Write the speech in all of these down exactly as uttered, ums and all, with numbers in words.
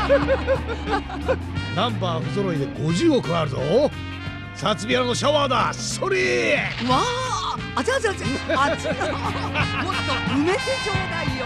ナンバー不揃いでごじゅうおくあるぞ。サツビアのシャワーだ。それわあ、あちゃあちゃあちゃあちゃもっと埋めてちょうだいよ。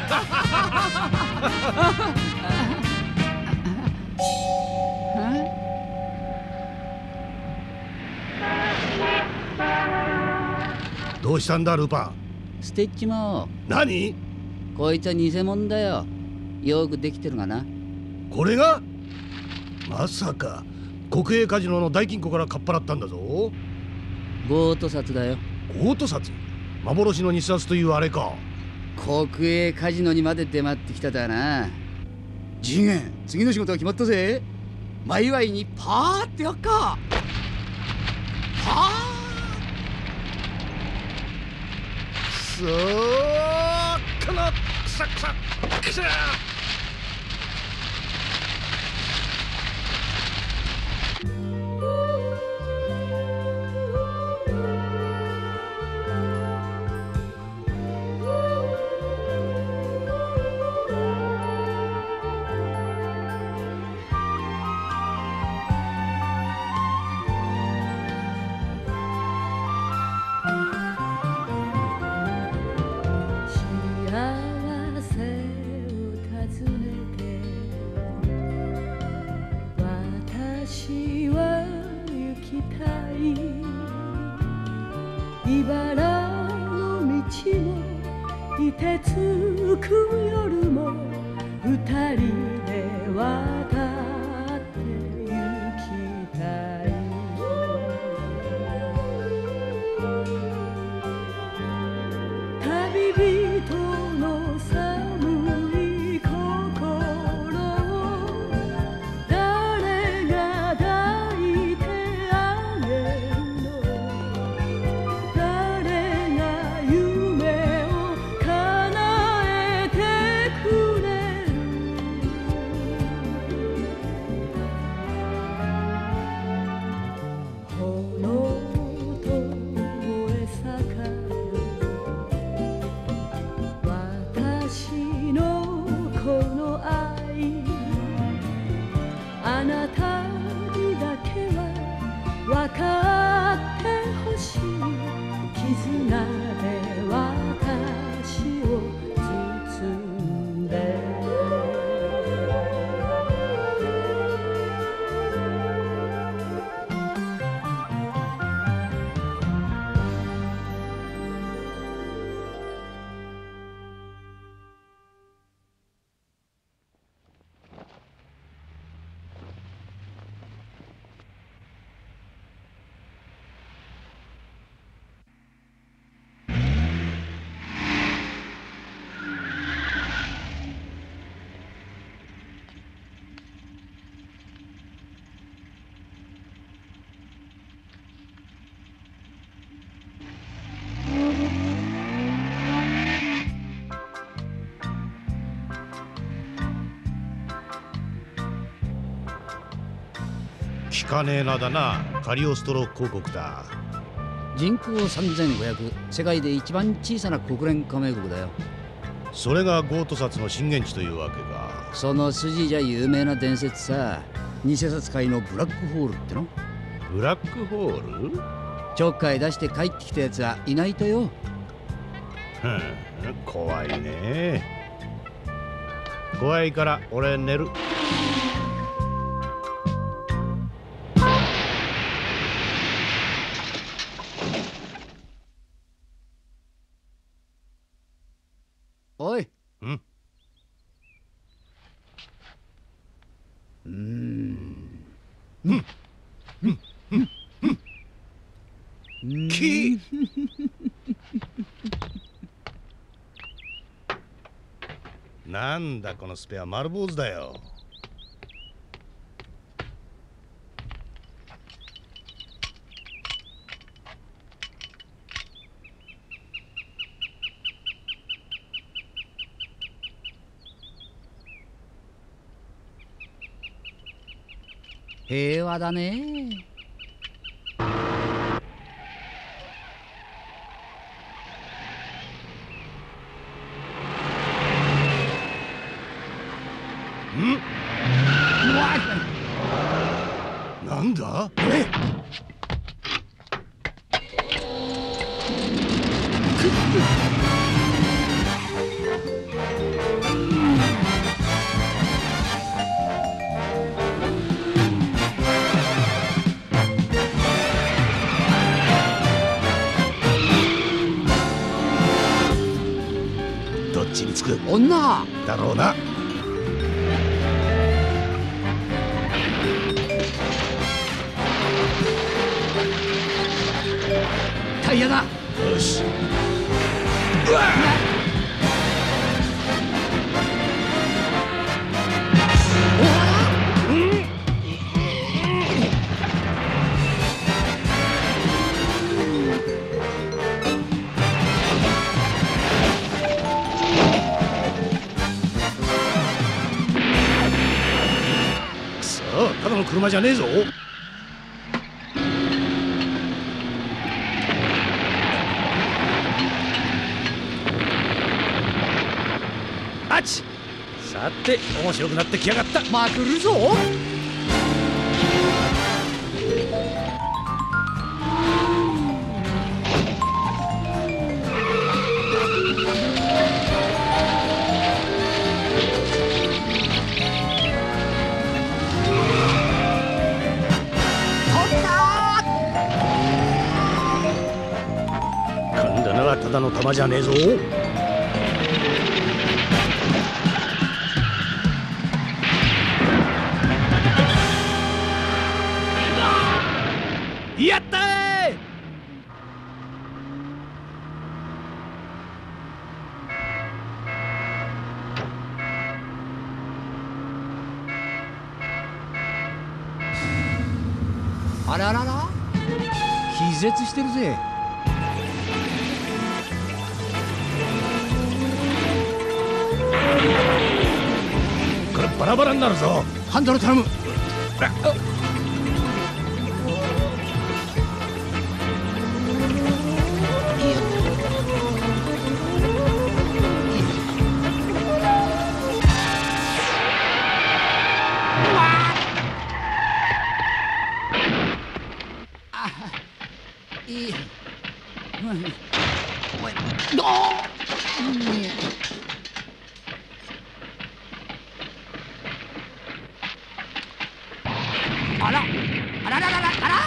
どうしたんだルパン。 ステッチも何？ こいつは偽物だよ。よくできてるがな。 これがまさか国営カジノの大金庫からかっぱらったんだぞ。 強盗札だよ。 強盗札？幻の偽札というあれか。 国営カジノにまで出回ってきただな。次元、次の仕事は決まったぜ。前祝いにパーってやっか。パーくそーかな、くさくさくさ。 茨の道も凍てつく夜も二人で渡って行きたい。旅人の寒い心を誰が抱いてあげるの。誰が夢を叶えてくれる。炎と燃え盛る私のこの愛、あなたにだけは分かってほしい。絆で私を包んで。 聞かねえなだな。カリオストロ広告だ。 人口さんぜんごひゃく、世界で一番小さな国連加盟国だよ。 それが強盗札の震源地というわけか。 その筋じゃ有名な伝説さ。偽札界のブラックホールっての。 ブラックホール？ ちょっかい出して帰ってきたやつはいないとよ。 ふん、怖いね。怖いから俺寝る。 おい。 うん。 うーん。 うん。うん。うん。うん。き。なんだこのスペア、丸坊主だよ。 平和だね。 ん？ なんだ？ えどっちにつく？ 女だろうな。 タイヤだ。 よし。 うわくそ、ただの車じゃねえぞ。あち。さて、面白くなってきやがった。 まくるぞ。 今度のはただの弾じゃねえぞ。やったー！ あららら気絶してるぜ。 これバラバラになるぞ。 ハンドル頼む。いい。おい、どう。あら、あらららら、あら。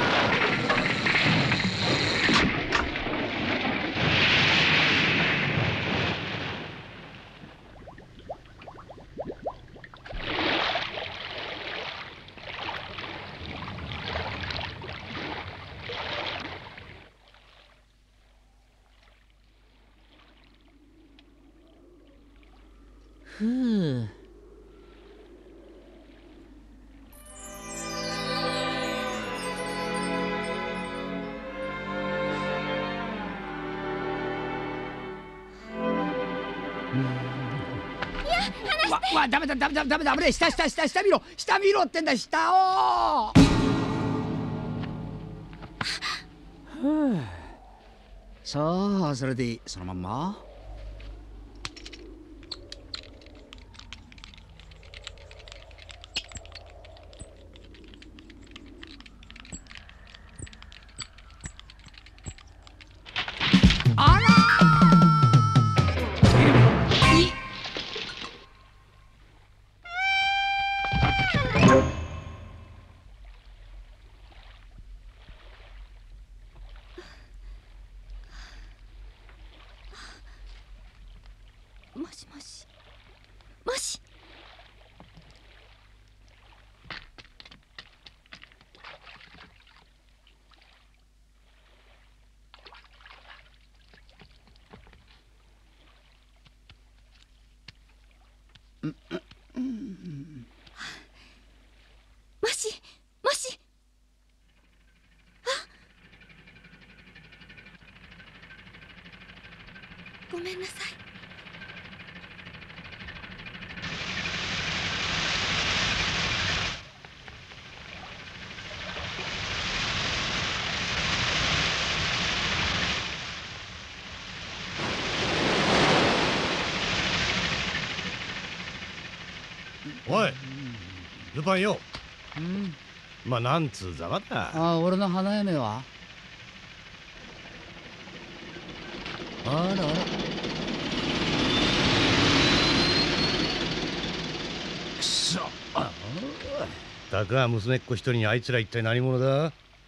ふう。わ、わ、ダメだ、ダメだ、ダメだ、危ねえ、下、下、下、下見ろ、下見ろってんだ、下を。ふう。さあ、それでいい、そのまんま。あらー。い。 もしもしもし。もしもし。あ、ごめんなさい。 おい、 ルパンよ。 うん。 まあなんつうざまだ。 ああ、俺の花嫁はあらあら。くそ。あたか娘っ子一人にあいつら一体何者だ。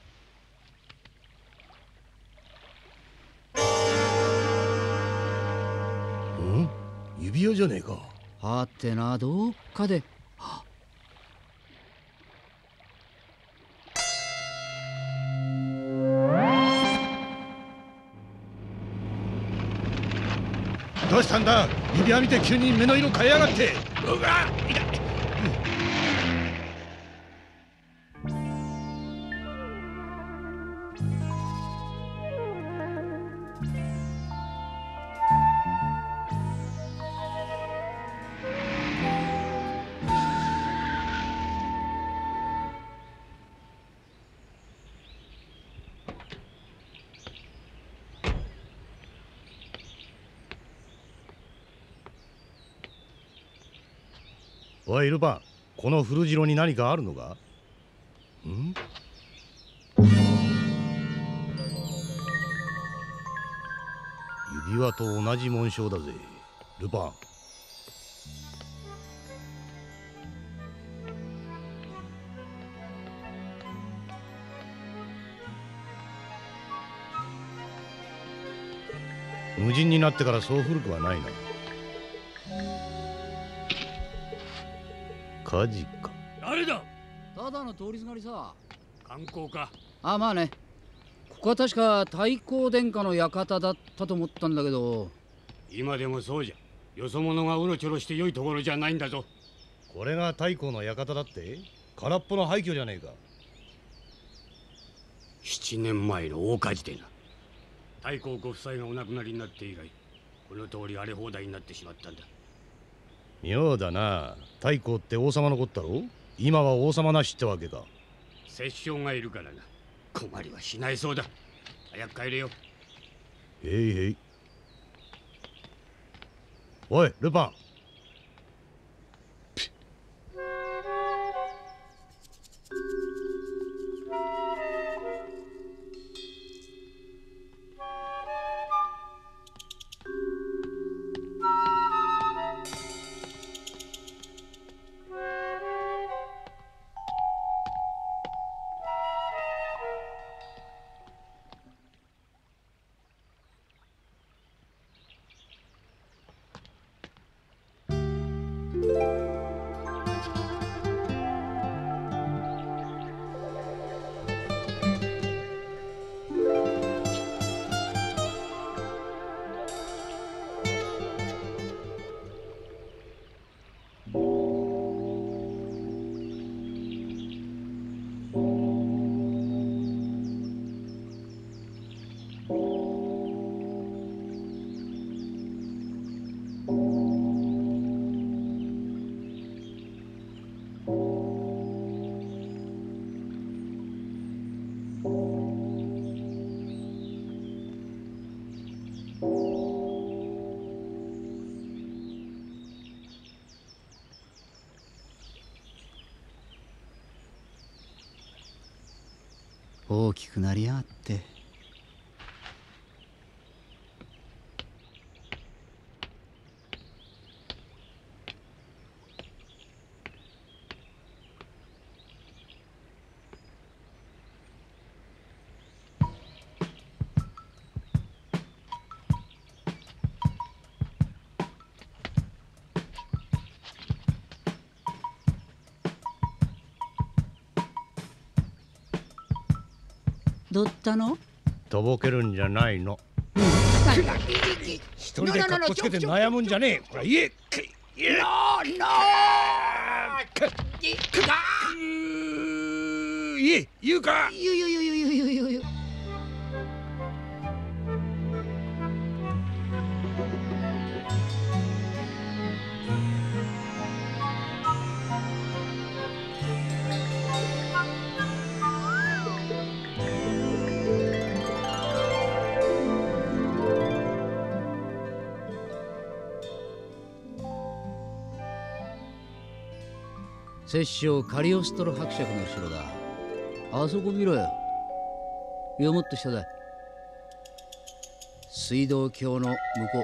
ん？指輪じゃねえか。 はてな、どっかで。 どうしたんだ。指輪見て急に目の色変えやがって。うわっ、痛い。おいルパン、この古城に何かあるのか。ん？指輪と同じ紋章だぜ、ルパン。無人になってからそう古くはないな。火事か。 誰だ。 ただの通りすがりさ。 観光か。 あ、まあね。ここは確か太閤殿下の館だったと思ったんだけど。 今でもそうじゃ。よそ者がうろちょろして良いところじゃないんだぞ。 これが太閤の館だって。空っぽの廃墟じゃねえか。 七年前の大火事でな。太閤ご夫妻がお亡くなりになって以来、この通り荒れ放題になってしまったんだ。 妙だな。太閤って王様の子ったろ。今は王様なしってわけか。 摂政がいるからな。困りはしないそうだ。早く帰れよ。 へいへい。おいルパン。 大きくなりやがって。どったの？ とぼけるんじゃないの。一人でカッコつけて悩むんじゃねえ。ほら言え。言え言うか。 ゆゆゆゆゆゆゆゆ。 摂政カリオストロ伯爵の城だ。あそこ見ろよ。いや、もっと下だ。水道橋の向こ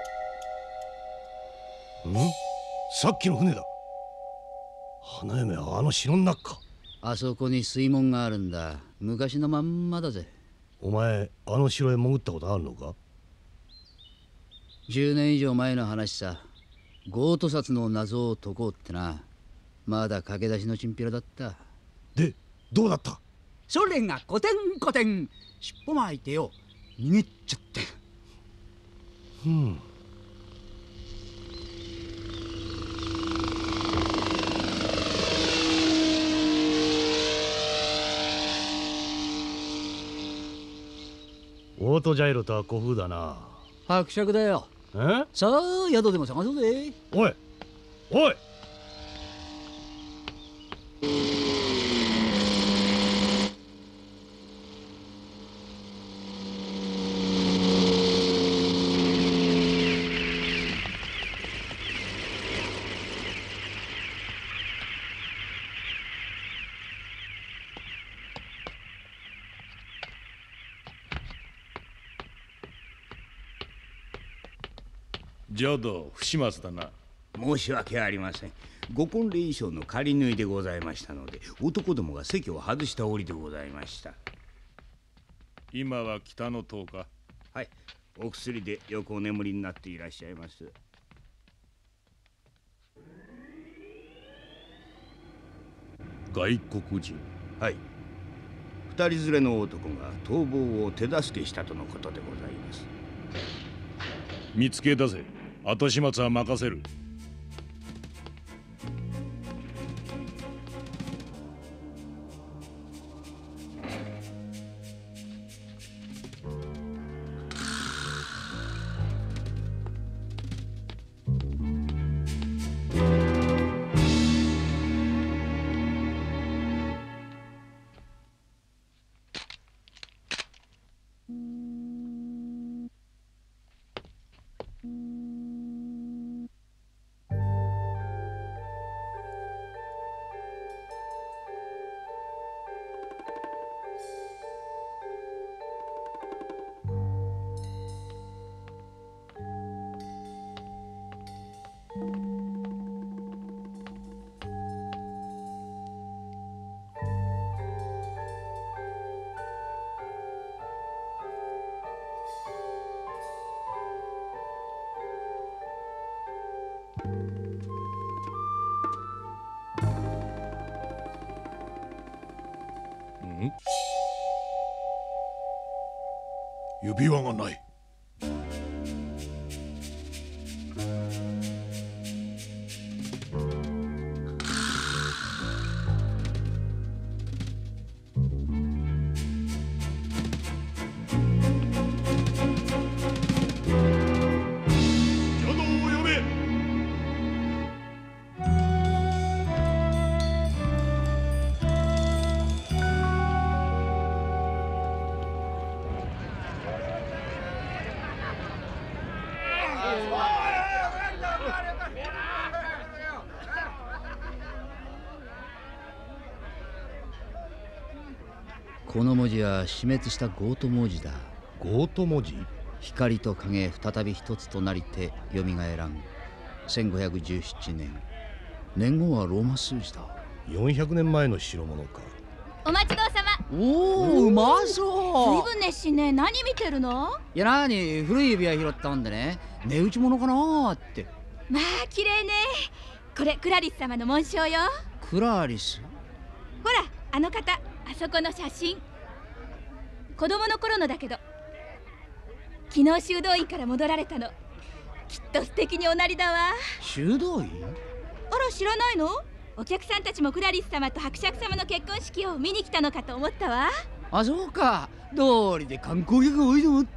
う。ん？さっきの船だ。花嫁はあの城の中か。 あそこに水門があるんだ。昔のまんまだぜ。 お前、あの城へ潜ったことあるのか？ じゅうねん以上前の話さ。強盗殺の謎を解こうってな。まだ駆け出しのチンピラだった。 で、どうだった？ それがコテンコテン尻尾巻いてよ逃げっちゃって。 うん。オートジャイロとは古風だな。 伯爵だよ。 え？ さあ宿でも探そうぜ。 おいおい。 浄土不始末だな。 申し訳ありません。ご婚礼衣装の仮縫いでございましたので、男どもが席を外した折でございました。 今は北の塔か？ はい、お薬でよくお眠りになっていらっしゃいます。 外国人？ はい、二人連れの男が逃亡を手助けしたとのことでございます。 見つけ出せ。後始末は任せる。 指輪がない。 この文字は死滅したゴート文字だ。 ゴート文字？ 光と影再び一つとなりてよみがえらん。せんごひゃくじゅうななねん。年号はローマ数字だ。 よんひゃくねんまえの代物か。 お待ちどうさま。 おお、うまそう。 ずいぶん熱心ね。何見てるの？ いやなに、古い指輪拾ったもんでね、値打ち物かなーって。 まあ綺麗ね。これクラリス様の紋章よ。 クラリス？ ほらあの方、あそこの写真。子供の頃のだけど、昨日修道院から戻られたの。きっと素敵におなりだわ。 修道院？ あら、知らないの？お客さんたちもクラリス様と伯爵様の結婚式を見に来たのかと思ったわ。 あ、そうか。道理で観光客が多いと思った。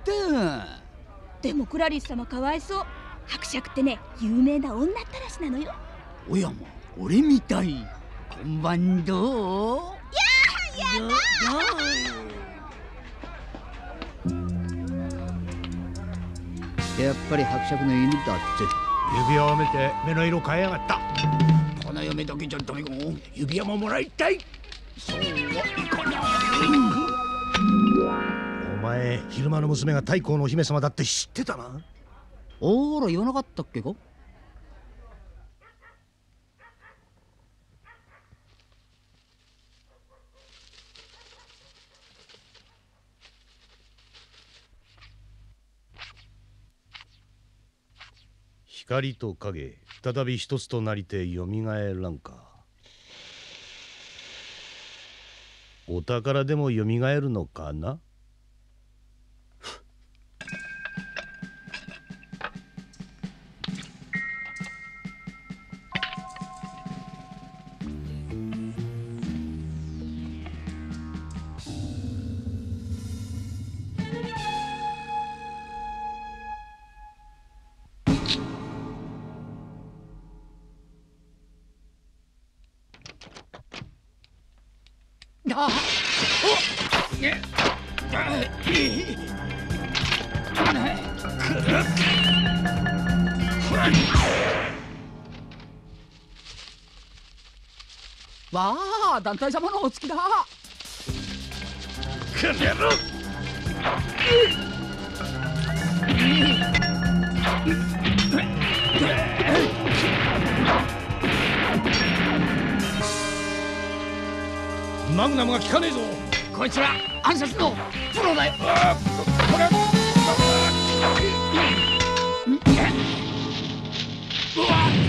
でもクラリス様かわいそう。伯爵ってね、有名な女ったらしなのよ。 おやま、俺みたい。今晩どう？ やー、やだやっぱり伯爵の犬だって。 指輪を見て目の色変えやがった。こ花嫁だけじゃダメか。指輪ももらいたい。そうはいかない。 お前昼間の娘が太閤のお姫様だって知ってたな。 おーら言わなかったっけか。 光と影再び一つとなりてよみがえらんか。お宝でもよみがえるのかな。 あわあ、団体様のお付きだ。 くやろマグナムが効かねえぞ。 こいつら暗殺のプロだよ。 あこれうわ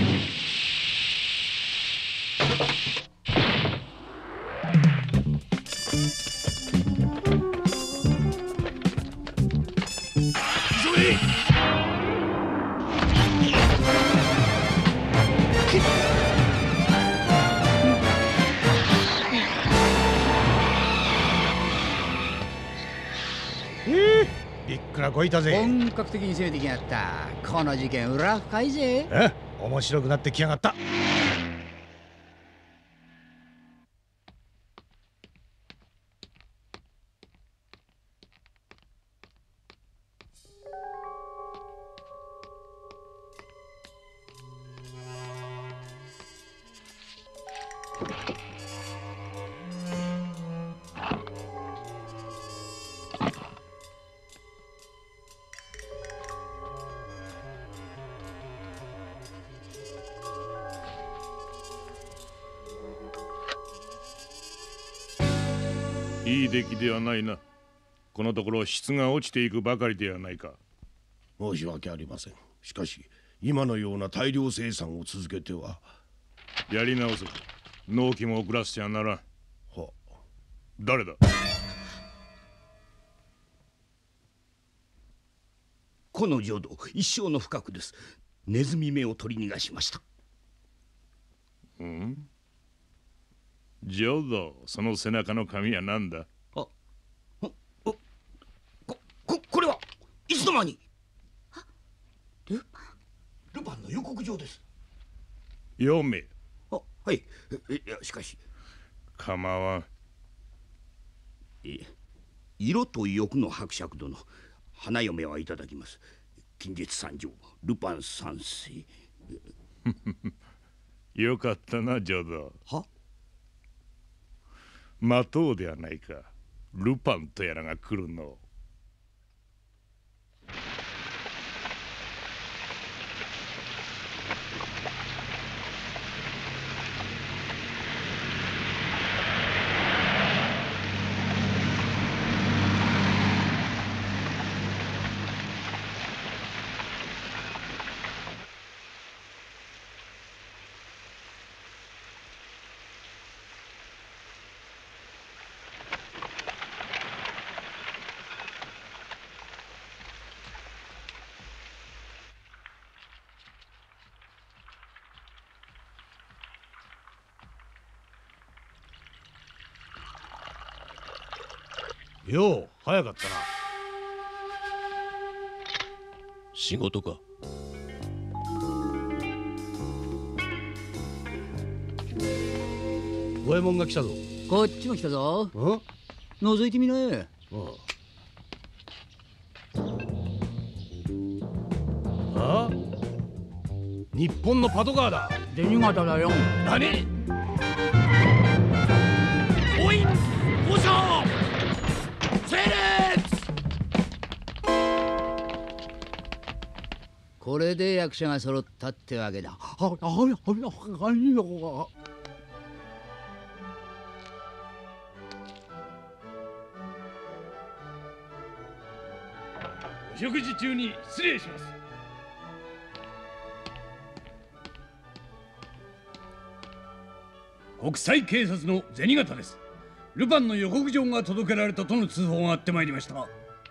急げ。びっくらこいたぜ。 本格的に攻めてきやがった。この事件裏深いぜ。 え面白くなってきやがった。 いい出来ではないな。このところ質が落ちていくばかりではないか。 申し訳ありません。しかし今のような大量生産を続けては。 やり直せ。納期も遅らせちゃならん。 は誰だ。 この浄土一生の不覚です。ネズミ目を取り逃がしました。 うん浄土、その背中の紙は何だ。 あおおこここれはいつの間に。 ルパンルパンの予告状です。 読め。 あはい。いやしかし構わん。 え色と欲の伯爵殿、花嫁はいただきます。近日参上、ルパン三世。 よかったな浄土。 は待とうではないか。ルパンとやらが来るの。 よう早かったな。 仕事か。 五右衛門が来たぞ。 こっちも来たぞ。 うん覗いてみな。 ああ日本のパトカーだ。 銭形だよ。 何？おい、五章整列。 これで役者が揃ったってわけだ。 あ、あ、あ、あ、あ、いよ。 お食事中に失礼します。国際警察の銭形です。ルパンの予告状が届けられたとの通報があってまいりました。 あ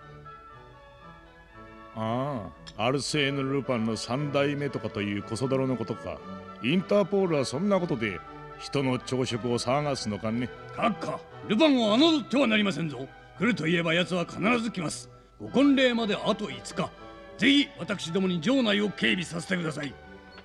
あ、アルセーヌ・ルパンの三代目とかというコソ泥のことか。インターポールはそんなことで人の朝食を騒がすのかね。 閣下、ルパンを侮ってはなりませんぞ。来ると言えば奴は必ず来ます。ご婚礼まであといつか。ぜひ私どもに城内を警備させてください。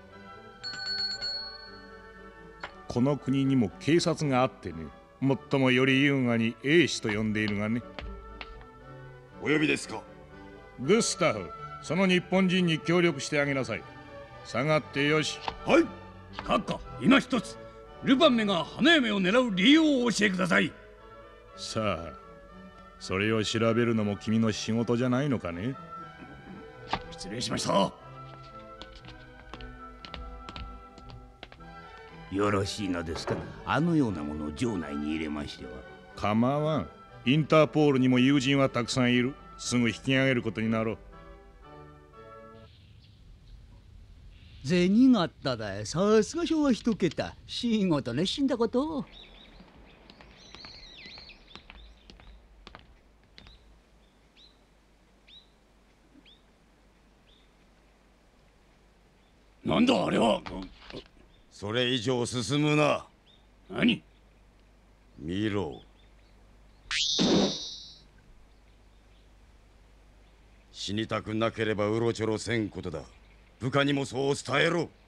この国にも警察があってね、もっともより優雅に英士と呼んでいるがね。 お呼びですか？ グスタフ、その日本人に協力してあげなさい。下がってよし。 はい。 閣下、今一つルパンめが花嫁を狙う理由をお教えください。 さあ、それを調べるのも君の仕事じゃないのかね。 失礼しました。 よろしいのですか？あのようなものを城内に入れましては。 構わん。インターポールにも友人はたくさんいる。すぐ引き上げることになろう。 銭形だよ。さすが昭和一桁。仕事熱心だこと。 なんだあれは。 それ以上進むな。 何？ 見ろ。死にたくなければうろちょろせんことだ。部下にもそう伝えろ。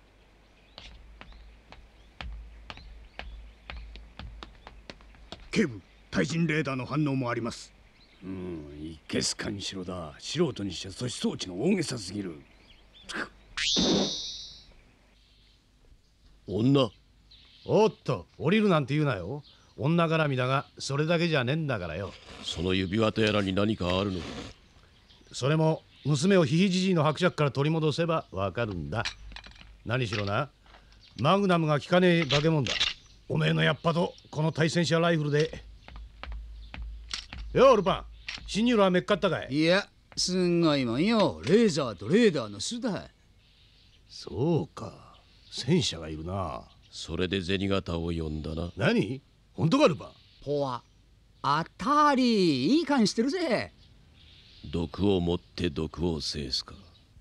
警部、対人レーダーの反応もあります。 うん、いけすかにしろだ。素人にして阻止装置が大げさすぎる。 女？ おっと、降りるなんて言うなよ。女絡みだが、それだけじゃねえんだからよ。 その指輪とやらに何かあるのか？ それも娘をひひじじいの伯爵から取り戻せばわかるんだ。何しろな、マグナムが効かねえ化け物だ。おめえのやっぱとこの対戦車ライフルで。ようルパン、侵入路はめっかったかい？ いや、すんごいもんよ。レーザーとレーダーの巣だ。 そうか、戦車がいるな。 それで銭形を呼んだな。 何？本当かルパン？ ポワ。あたり、いい感じしてるぜ。 毒を持って毒を制すか。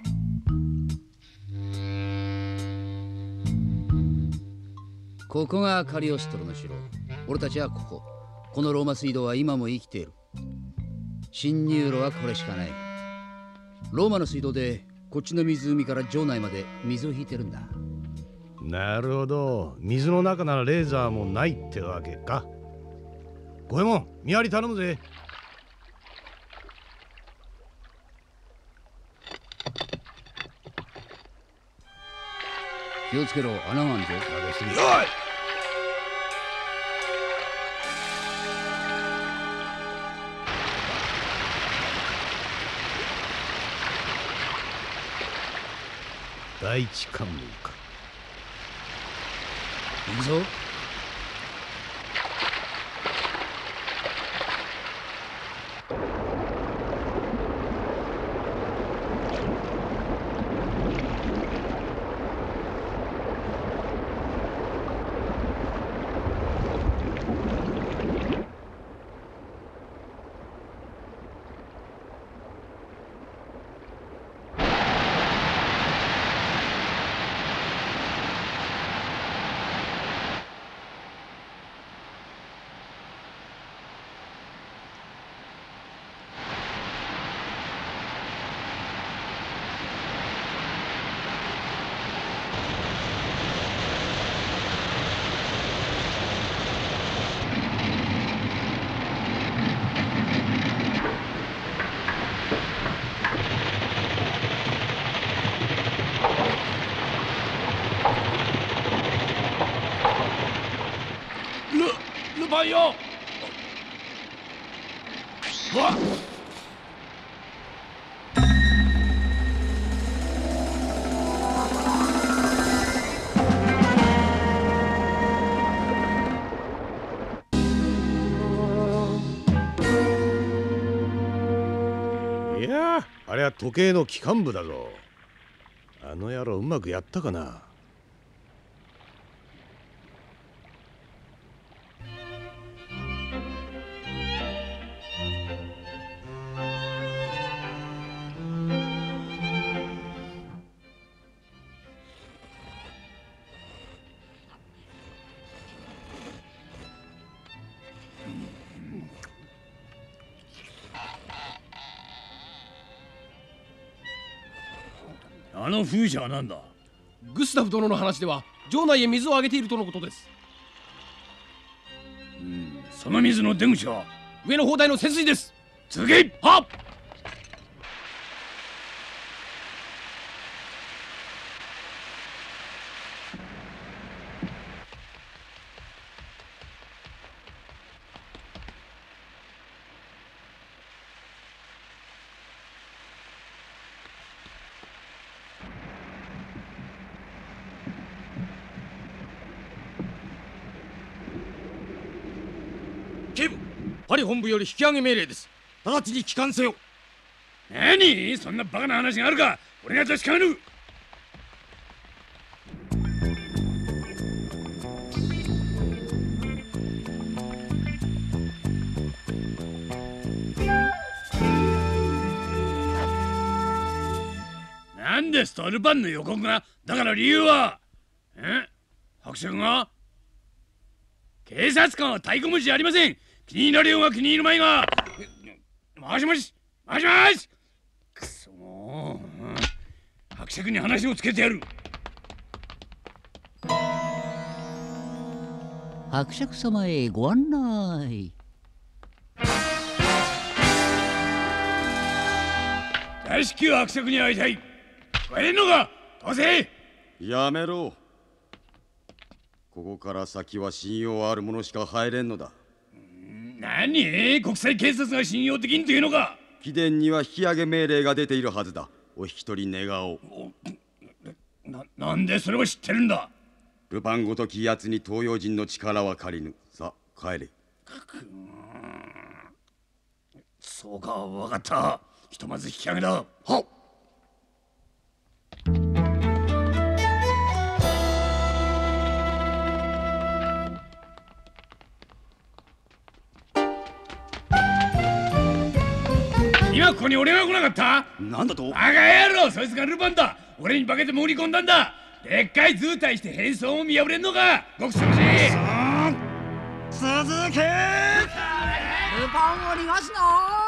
ここがカリオストロの城。俺たちはここ。このローマ水道は今も生きている。侵入路はこれしかない。ローマの水道でこっちの湖から城内まで水を引いてるんだ。 なるほど、水の中ならレーザーもないってわけか。五右衛門、見張り頼むぜ。 気をつけろ、穴があるぞ。 第一関門か。 行くぞ。 さいよ。わっ、 いやあれは時計の機関部だぞ。あの野郎うまくやったかな。 あの風車は何だ。 グスタフ殿の話では城内へ水をあげているとのことです。 うん、その水の出口は上の砲台の潜水です。 続け。はっ。 警部、パリ本部より引き上げ命令です。直ちに帰還せよ。 何、そんなバカな話があるか。俺が確かめる。なんですと、ルパンの予告が。だから理由はえ伯爵が。警察官は太鼓持ちじゃありません。気に入られようが気に入るまいが。もしもしもしもし。くそもう伯爵に話をつけてやる。 伯爵様へご案内。 大至急伯爵に会いたい。聞こえんのかどうせ。 やめろ。ここから先は信用ある者しか入れんのだ。 何、国際警察が信用できんというのか。 貴殿には引き上げ命令が出ているはずだ。お引き取り願おう。 な、なんでそれを知ってるんだ。 ルパンごときやつに東洋人の力は借りぬ。さあ帰れ。 そうか、分かった。ひとまず引き上げだ。はっ。今ここに俺が来なかった。 なんだと。 バカ野郎、そいつがルパンだ。俺に化けて潜り込んだんだ。でっかい図体して変装を見破れんのか。ごくさましい。 続け。ルパンを逃がすな。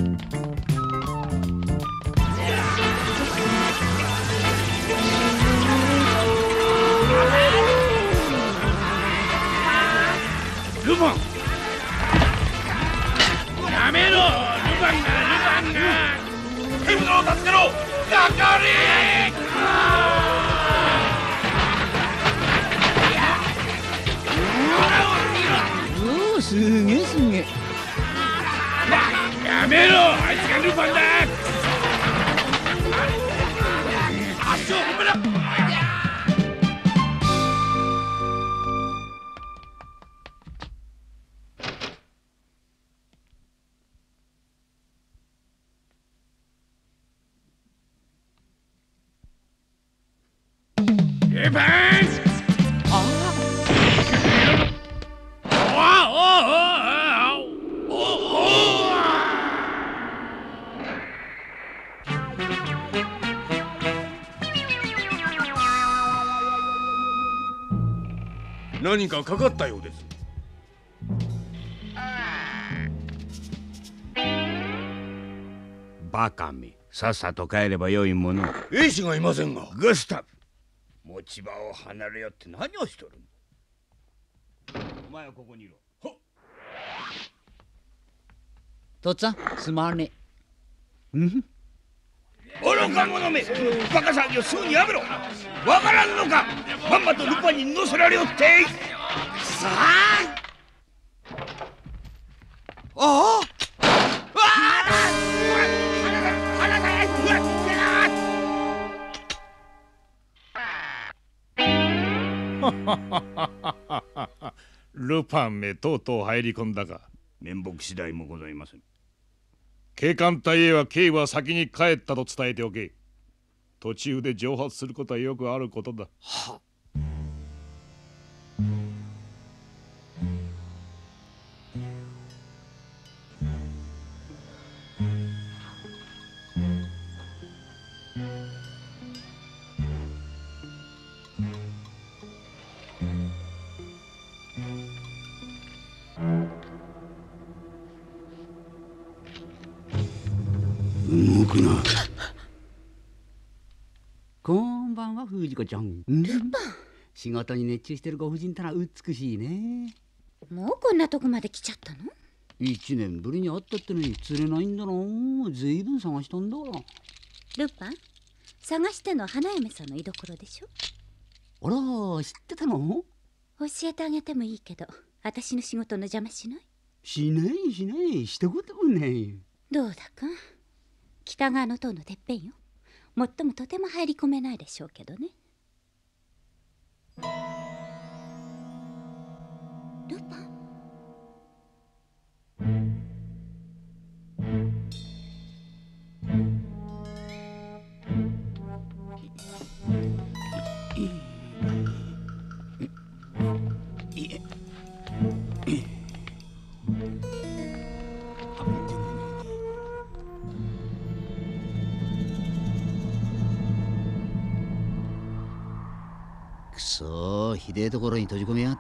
ルパンやめろ。ルパンがルパンが警部殿を助けろ。かかれ。 おお、すげえすげえ。 やめろ、あいつがルパンだ。足を踏むな。ルパン。 何かかかったようです。 バカめ、さっさと帰ればよいもの。 兵士がいませんが。 グスタフ、持ち場を離れよって何をしとる。お前はここにいろ。 父っつぁん、すまねえ。うん愚か者め、バカ騒ぎをすぐにやめろ。わからんのか。まんまとルパンに乗せられよって。さあああルパンめとうとう入り込んだか。 面目次第もございません。 警官隊へは警部は先に帰ったと伝えておけ。途中で蒸発することはよくあることだ。 は動くな。 こんばんは藤子ちゃん。ルパン。仕事に熱中してるご婦人たら美しいね。 もうこんなとこまで来ちゃったの？ 一年ぶりに会ったってのに釣れないんだな。ずいぶん探したんだ。 ルパン、探しての花嫁さんの居所でしょ。 あら、知ってたの？ 教えてあげてもいいけど、私の仕事の邪魔しない？ しないしない、したこともない。 どうだか北側の塔のてっぺんよ。もっともとても入り込めないでしょうけどね。ルパン。 くそー、ひでえところに閉じ込めやがって。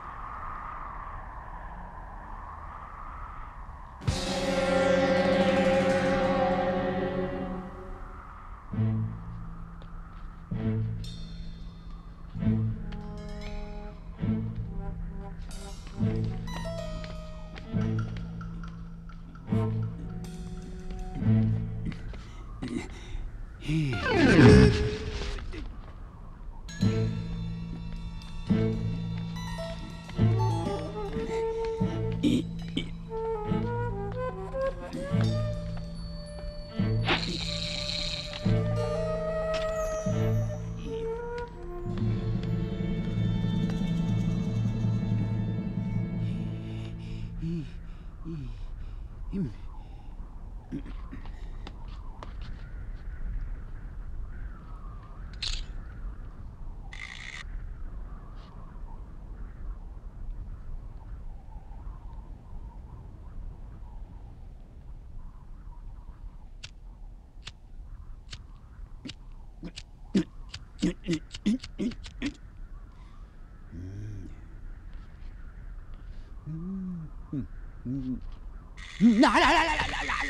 なららららららら。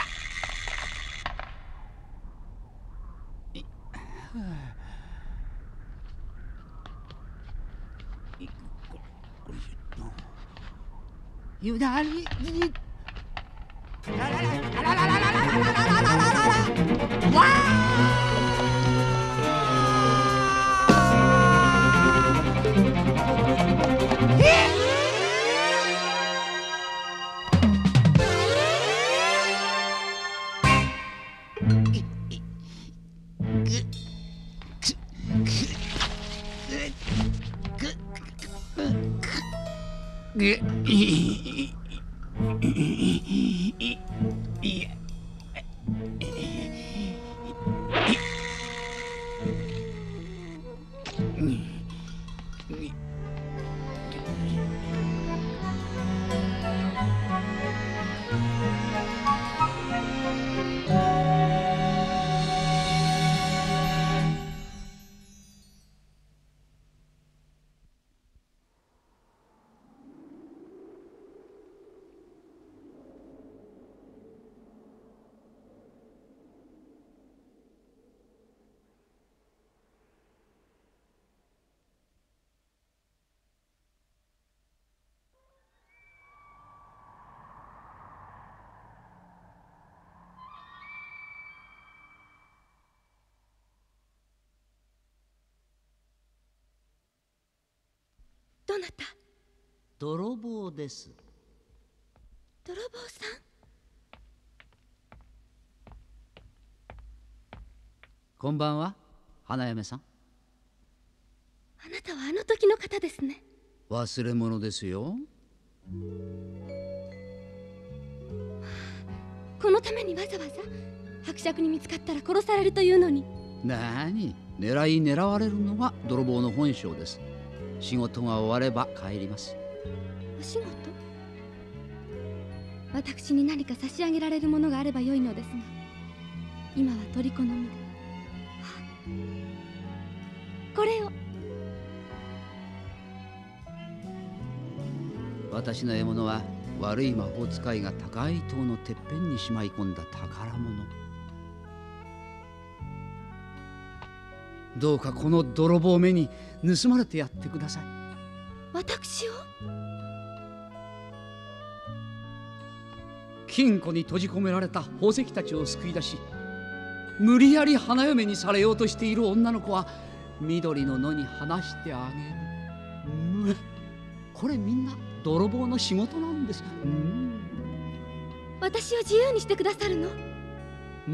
ゆだり。らららららららららららら。わあ。 どなた？ 泥棒です。 泥棒さん。 こんばんは、花嫁さん。 あなたはあの時の方ですね。 忘れ物ですよ。 このためにわざわざ伯爵に見つかったら殺されるというのに。 なに、狙い狙われるのが泥棒の本性です。仕事が終われば帰ります。 お仕事？私に何か差し上げられるものがあればよいのですが、今は虜の身で。これを。 私の獲物は悪い魔法使いが高い塔のてっぺんにしまい込んだ宝物。どうかこの泥棒めに盗まれてやってください。 私を？ 金庫に閉じ込められた宝石たちを救い出し、無理やり花嫁にされようとしている女の子は緑の野に放してあげる。うん、これみんな泥棒の仕事なんです。うん、 私を自由にしてくださるの？ うん、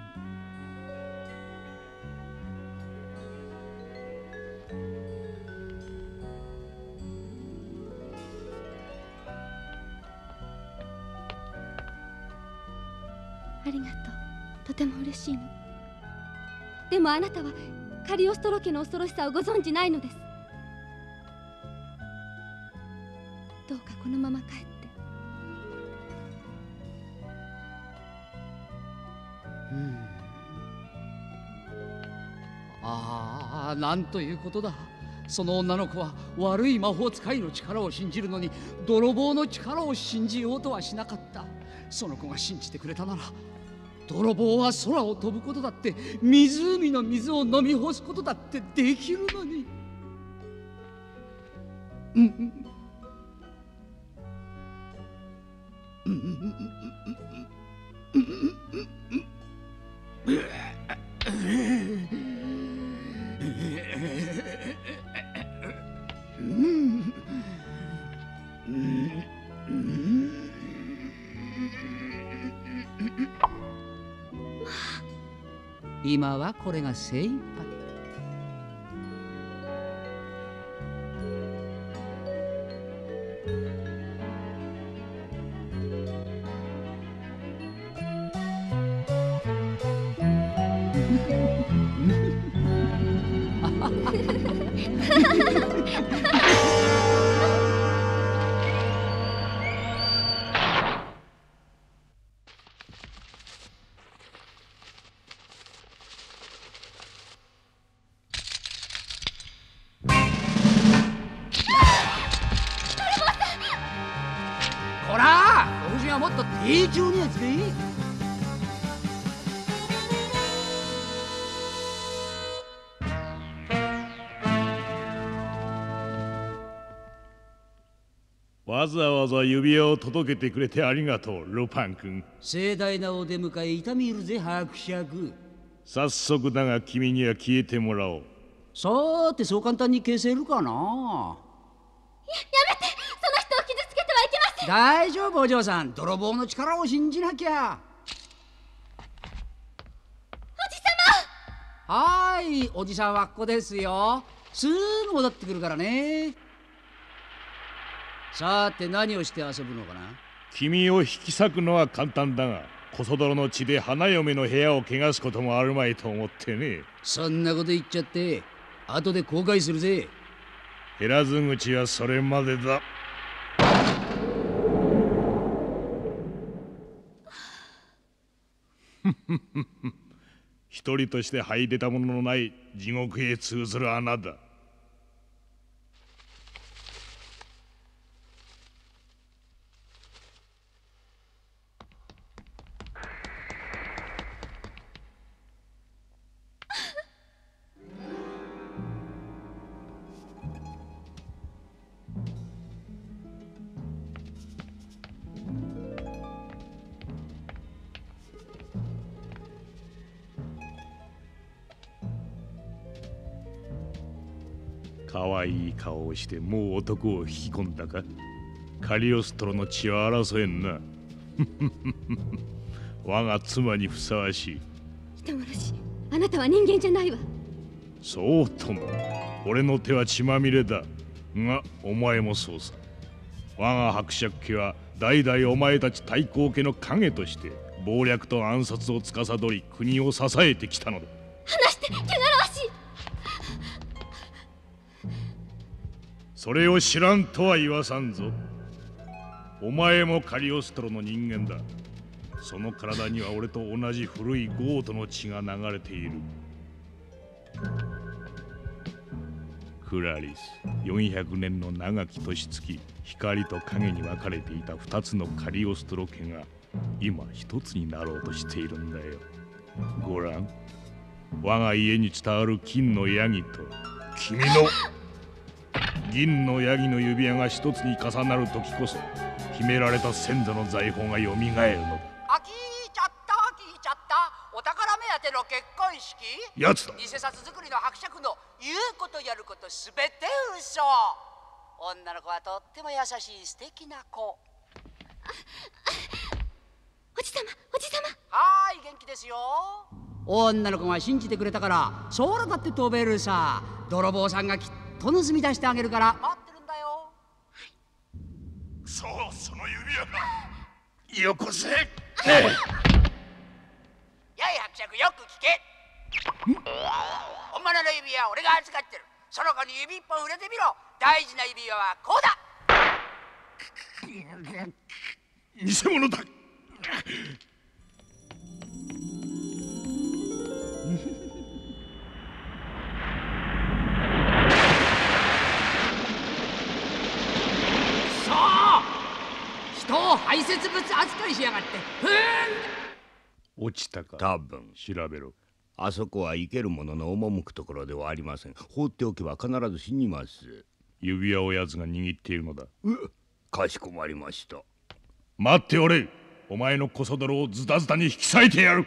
ありがとう。とても嬉しいの。でもあなたはカリオストロ家の恐ろしさをご存じないのです。どうかこのまま帰って。 うん、ああ、なんということだ。その女の子は悪い魔法使いの力を信じるのに泥棒の力を信じようとはしなかった。その子が信じてくれたなら、泥棒は空を飛ぶことだって、湖の水を飲み干すことだってできるのに。うんうんうんうん今はこれが精一杯。こら、ご婦人はもっと丁重にやつけ。 わざわざ指輪を届けてくれてありがとう、ルパン君。 盛大なお出迎え痛み入るぜ、伯爵。 早速だが君には消えてもらおう。 さーて、そう簡単に消せるかな。 や、やめて、その人を傷つけてはいけません。 大丈夫、お嬢さん。泥棒の力を信じなきゃ。 おじさま。はーい、おじさんはここですよ。すぐ戻ってくるからね。さて、何をして遊ぶのかな。 君を引き裂くのは簡単だが、コソ泥の血で花嫁の部屋を汚すこともあるまいと思ってね。 そんなこと言っちゃって後で後悔するぜ。 減らず口はそれまでだ。一人として這い出たもののない地獄へ通ずる穴だ。可愛い顔をしてもう男を引き込んだか。 カリオストロの血は争えんな。我が妻にふさわしい。 人殺し、あなたは人間じゃないわ。 そうとも、俺の手は血まみれだが、お前もそうさ。我が伯爵家は代々お前たち太閤家の影として謀略と暗殺を司り、国を支えてきたのだ。 離して、汚らわしい。 それを知らんとは言わさんぞ。お前もカリオストロの人間だ。その体には俺と同じ古いゴートの血が流れている。クラリス、よんひゃくねんの長き年月、光と影に分かれていたふたつのカリオストロ家が今一つになろうとしているんだよ。ごらん、我が家に伝わる金のヤギと君の銀のヤギの指輪が一つに重なる時こそ、秘められた先祖の財宝がよみがえるのだ。 あ、聞いちゃった聞いちゃった。お宝目当ての結婚式。 やつだ。 偽札作りの伯爵の言うことやることすべて嘘。女の子はとっても優しい素敵な子。 おじさま、おじさま。 はーい、元気ですよ。 女の子が信じてくれたから空だって飛べるさ。泥棒さんがきっと盗み出してあげるから待ってるんだよ。 そう、その指輪がよこせ。やい伯爵、よく聞け。本物の指輪は俺が預かってる。その子に指一本触れてみろ。大事な指輪はこうだ。 偽物だ。 人を排泄物扱いしやがって。ふーん。 落ちたか。 多分調べろ。 あそこは生ける者の赴くところではありません。放っておけば必ず死にます。 指輪を奴が握っているのだ。 うかしこまりました。 待っておれ。お前のこそ泥をズタズタに引き裂いてやる。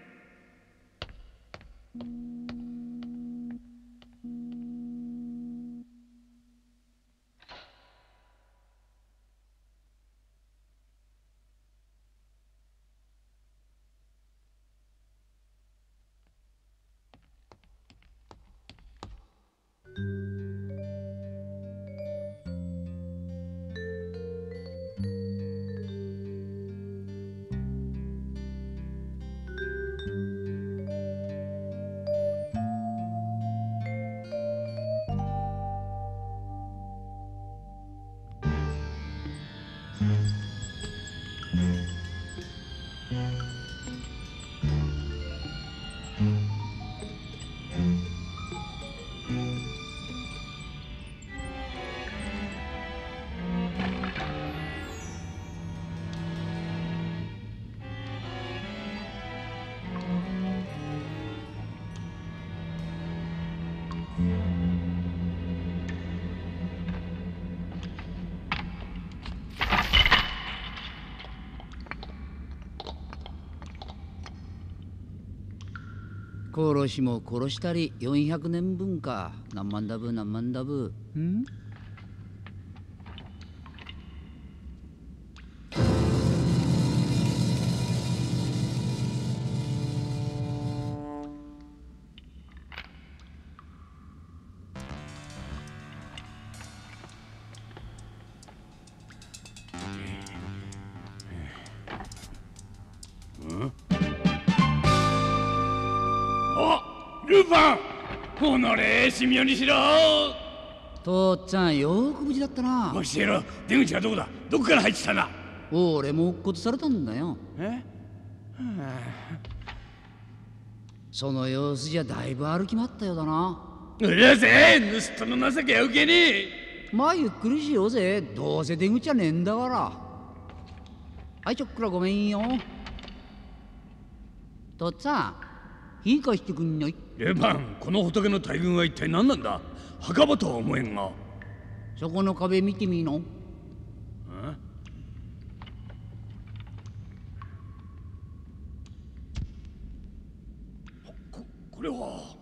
殺しも殺したりよんひゃくねんぶんか。何万ダブ何万ダブ。んルパン、おのれ神妙にしろ。 父っつぁんよく無事だったな。 教えろ、出口はどこだ。どこから入ってきたんだ。 俺も落っことされたんだよ。 え、 その様子じゃだいぶ歩き回ったようだな。 うるせえ、盗人の情けは受けねえ。 まあゆっくりしようぜ。どうせ出口はねえんだから。はいちょっくらごめんよ。父っつぁんいいかしてくんない？ ルパン、この仏の大群は一体何なんだ。墓場とは思えんが。 そこの壁見てみの。 こ, これは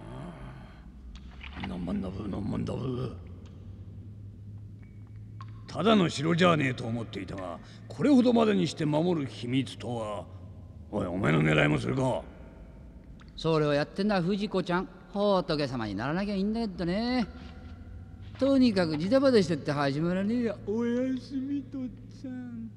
何万ダブ何万ダブ。 ただの城じゃねえと思っていたが、これほどまでにして守る秘密とは。おい、お前の狙いもそれか。 それをやってんのは藤子ちゃん。仏様にならなきゃいいんだけどね。とにかくジタバタしてって始まらねえよ。おやすみとっつぁん。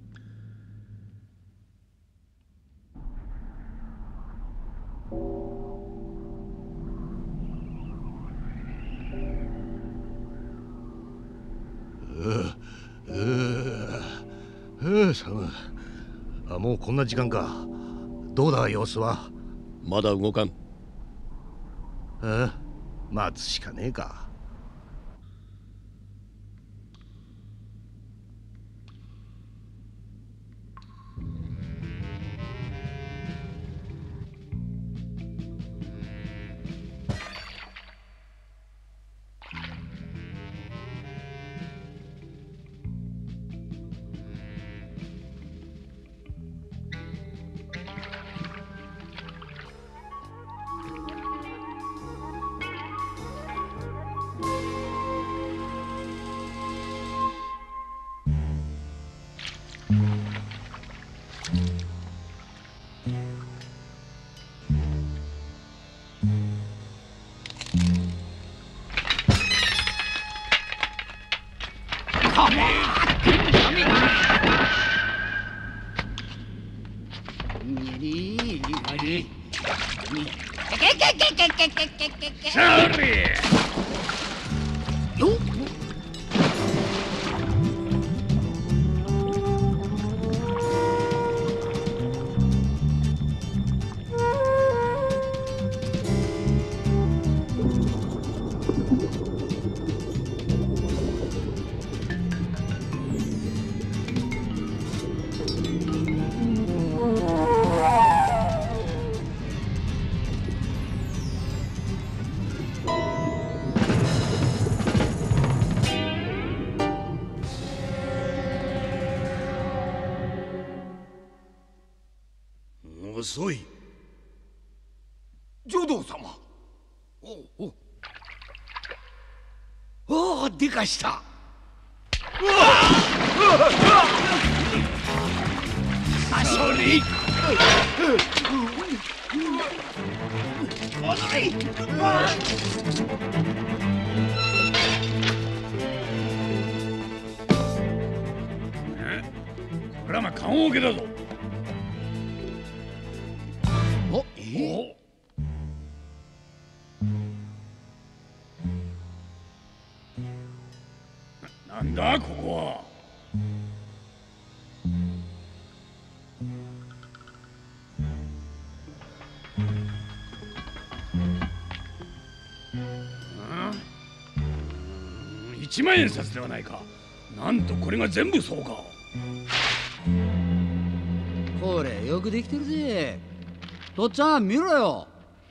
ううううサム、あ、もうこんな時間か。どうだ様子は。 まだ動かん。 ああ、待つしかねえか。 遅い。浄土様。おお。ああ、でかした。うわあそれ。遅い。 これはまあ棺桶だぞ。 お、えな、なんだここは。一万円札ではないか。なんとこれが全部そうか。 これよくできてるぜ。とっつぁん見ろよ。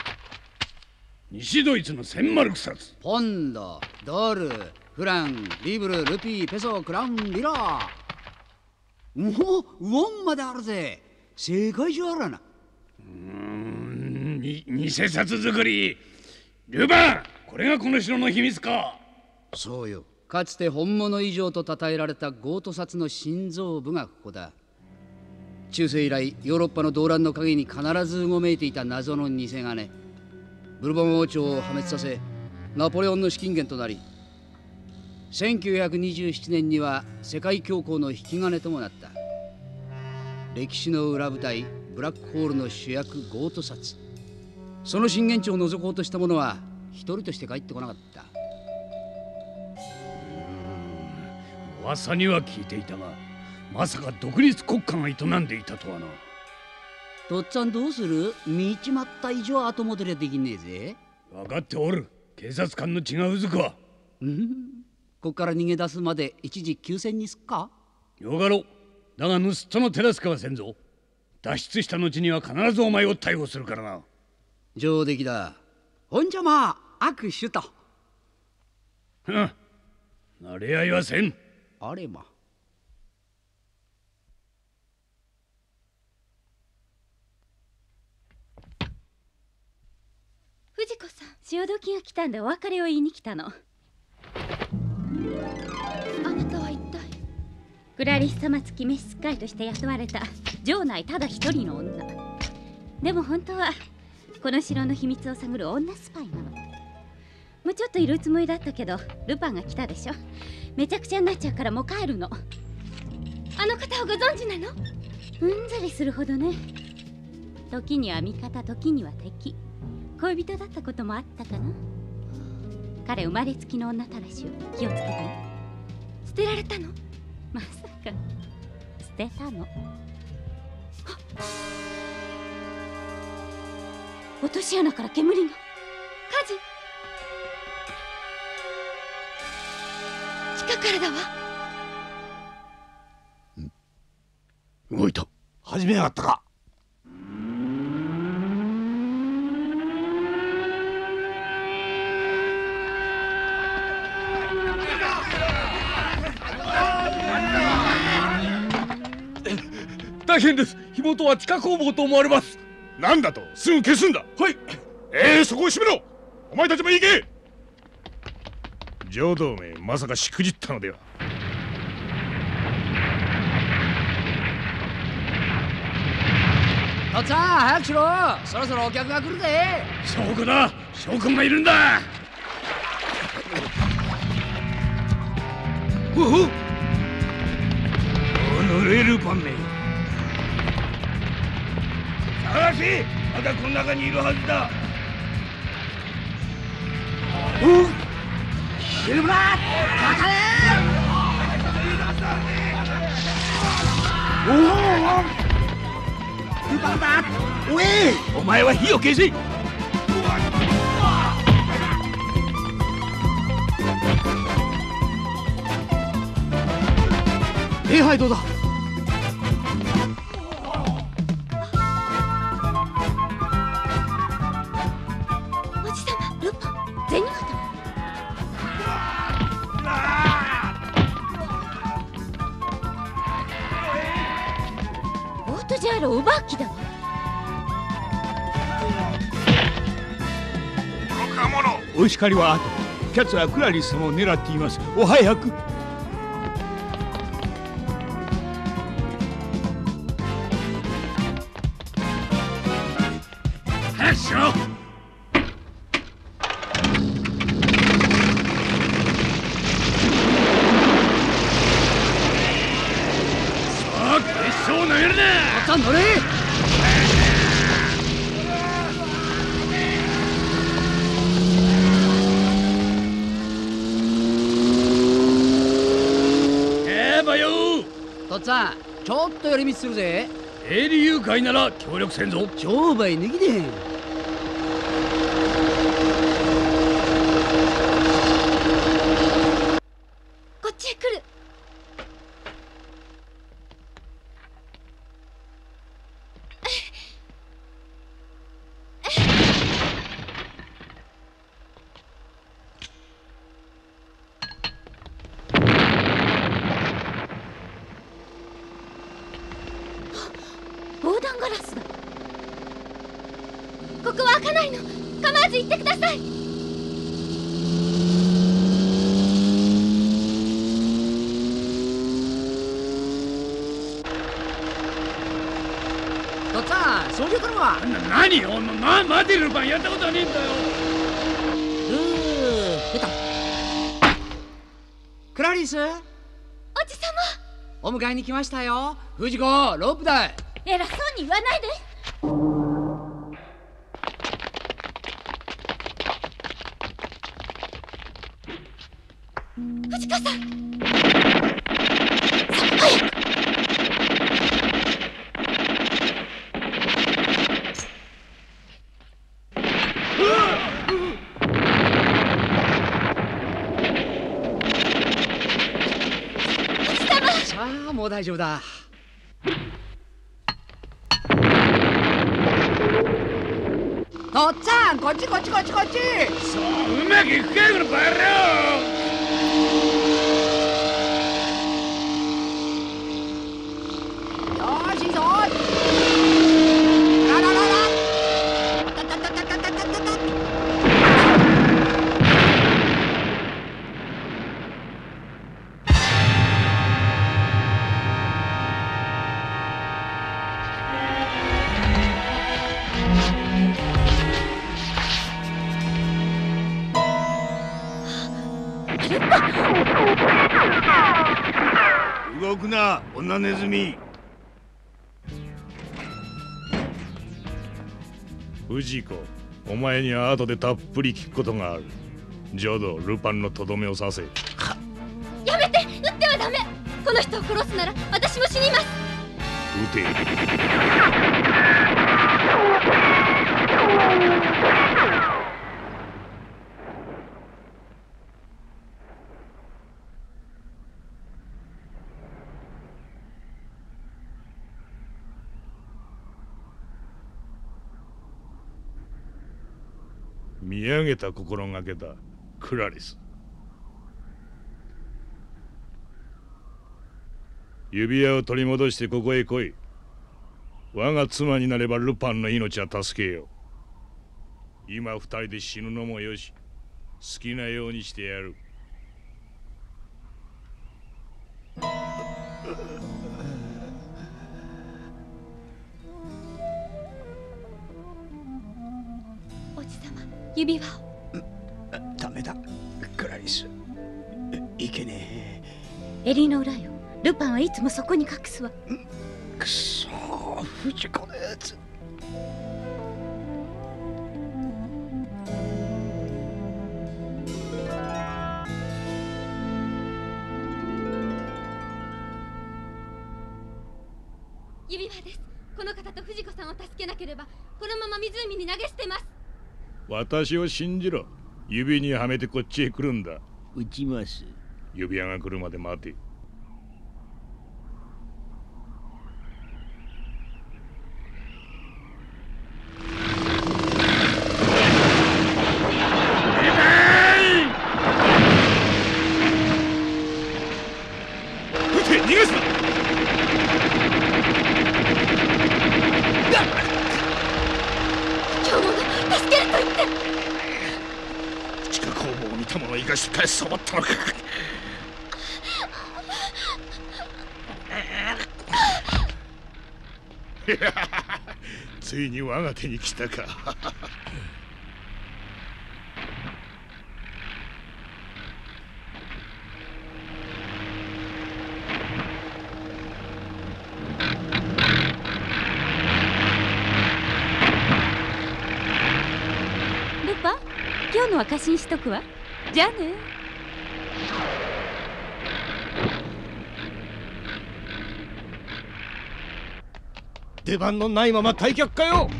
西ドイツの千マルク札。 ポンド、ドル、フラン、リブル、ルピー、ペソ、クラウン、リラ。もうウォンまであるぜ。世界中あらな。 うーん、に偽札作り。ルバン、これがこの城の秘密か。 そうよ。かつて本物以上と称えられたゴート札の心臓部がここだ。中世以来ヨーロッパの動乱の陰に必ずうごめいていた謎の偽金。ブルボン王朝を破滅させナポレオンの資金源となり、せんきゅうひゃくにじゅうななねんには世界恐慌の引き金ともなった。歴史の裏舞台ブラックホールの主役ゴート札。その震源地を覗こうとした者は一人として帰ってこなかった。 噂には聞いていたが、まさか独立国家が営んでいたとはな。 とっつぁんどうする？見ちまった以上後戻りはできねえぜ。 分かっておる。警察官の血がうずくわ。 うんこっから逃げ出すまで一時休戦にすっか。 よかろう。だが盗人の手助けはせんぞ。脱出した後には必ずお前を逮捕するからな。 上出来だ。ほんじゃまあ握手と。 ふん、なれ合いはせん。 あれま。 藤子さん、潮時が来たんでお別れを言いに来たの。 あなたは一体。 クラリス様付き召使いとして雇われた城内ただ一人の女。でも本当はこの城の秘密を探る女スパイなの。もうちょっといるつもりだったけどルパンが来たでしょ。めちゃくちゃになっちゃうからもう帰るの。 あの方をご存知なの？ うんざりするほどね。時には味方、時には敵。恋人だったこともあったかな。彼生まれつきの女たらしを気をつけてね。 捨てられたの？ まさか捨てたの？落とし穴から煙が。火事。地下からだわ。 動いた。 始めやがったか。 大変です。火元は地下工房と思われます。 なんだと、すぐ消すんだ。 はい。 ええー、そこを閉めろ。お前たちも行け。浄土め、まさかしくじったのでは。 とっつぁん、早くしろ。そろそろお客が来るぜ。 証拠だ。証拠がいるんだ。 おお、おのれるパンめ。 探せ。まだこの中にいるはずだ。 おう、シルブラー、待て。おお、ルパンだ。おえ、 お前は火を消せ。 礼拝堂だ。 おじさま、ルパン、銭形。 オートジャールおばあきだわ。 若者。 お叱りは後。キャッツはクラリス様を狙っています。お早く。早くしろ。決勝投げるな。 とっつぁん乗れ。 ええばよ。 とっつぁん、ちょっと寄り道するぜ。 営利誘拐なら協力せんぞ。 商売抜きで。 こっちへ来る。 防弾ガラスだ。 ここは開かないの。構わず行ってください。 とっつぁん、操縦頼むわ。 な、何よ。ま、待てルパン。やったことはねえんだよ。 うー、出た。クラリス、 おじさお迎えに来ましたよ。藤子、ロープだい。 偉そうに言わないで。 ま。藤子さん。 さあ、もう大丈夫だ。とっつぁん、こっちこっちこっちこっち。 そう、うまくいくかよ、このバカ野郎。 ルパン。動くな、女ネズミ。 藤子、お前には後でたっぷり聞くことがある。ジョド、ルパンのとどめを刺せ。 やめて、撃ってはダメ。この人を殺すなら私も死にます。 撃て。見上げた心がけだ、クラリス。指輪を取り戻してここへ来い。我が妻になればルパンの命は助けよう。今二人で死ぬのもよし、好きなようにしてやる。 おじさま、指輪を。 ダメだ、クラリス。いけねえ。襟の裏よ。ルパンはいつもそこに隠すわ。 くそー、藤子のやつ。 指輪です。この方と藤子さんを助けなければこのまま湖に投げ捨てます。 私を信じろ。指にはめてこっちへ来るんだ。 撃ちます。 指輪が来るまで待て。 逃がすな。 凶暴が助けると言って。 地下工房を見た者を生かして返すと思ったのか。 ついに我が手に来たか。 ルパン、今日のは過信しとくわ。じゃあね。 出番のないまま退却かよ。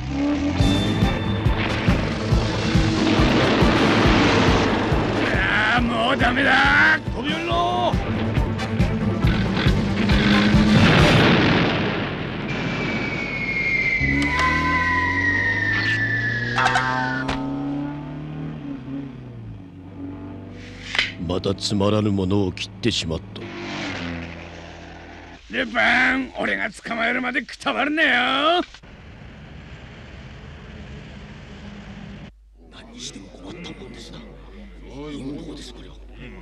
ああ、もうダメだ。 飛び降りろ。 またつまらぬものを切ってしまった。 ルパン、俺が捕まえるまでくたばるなよ。 何にしても困ったもんですな。陰謀ですこれは。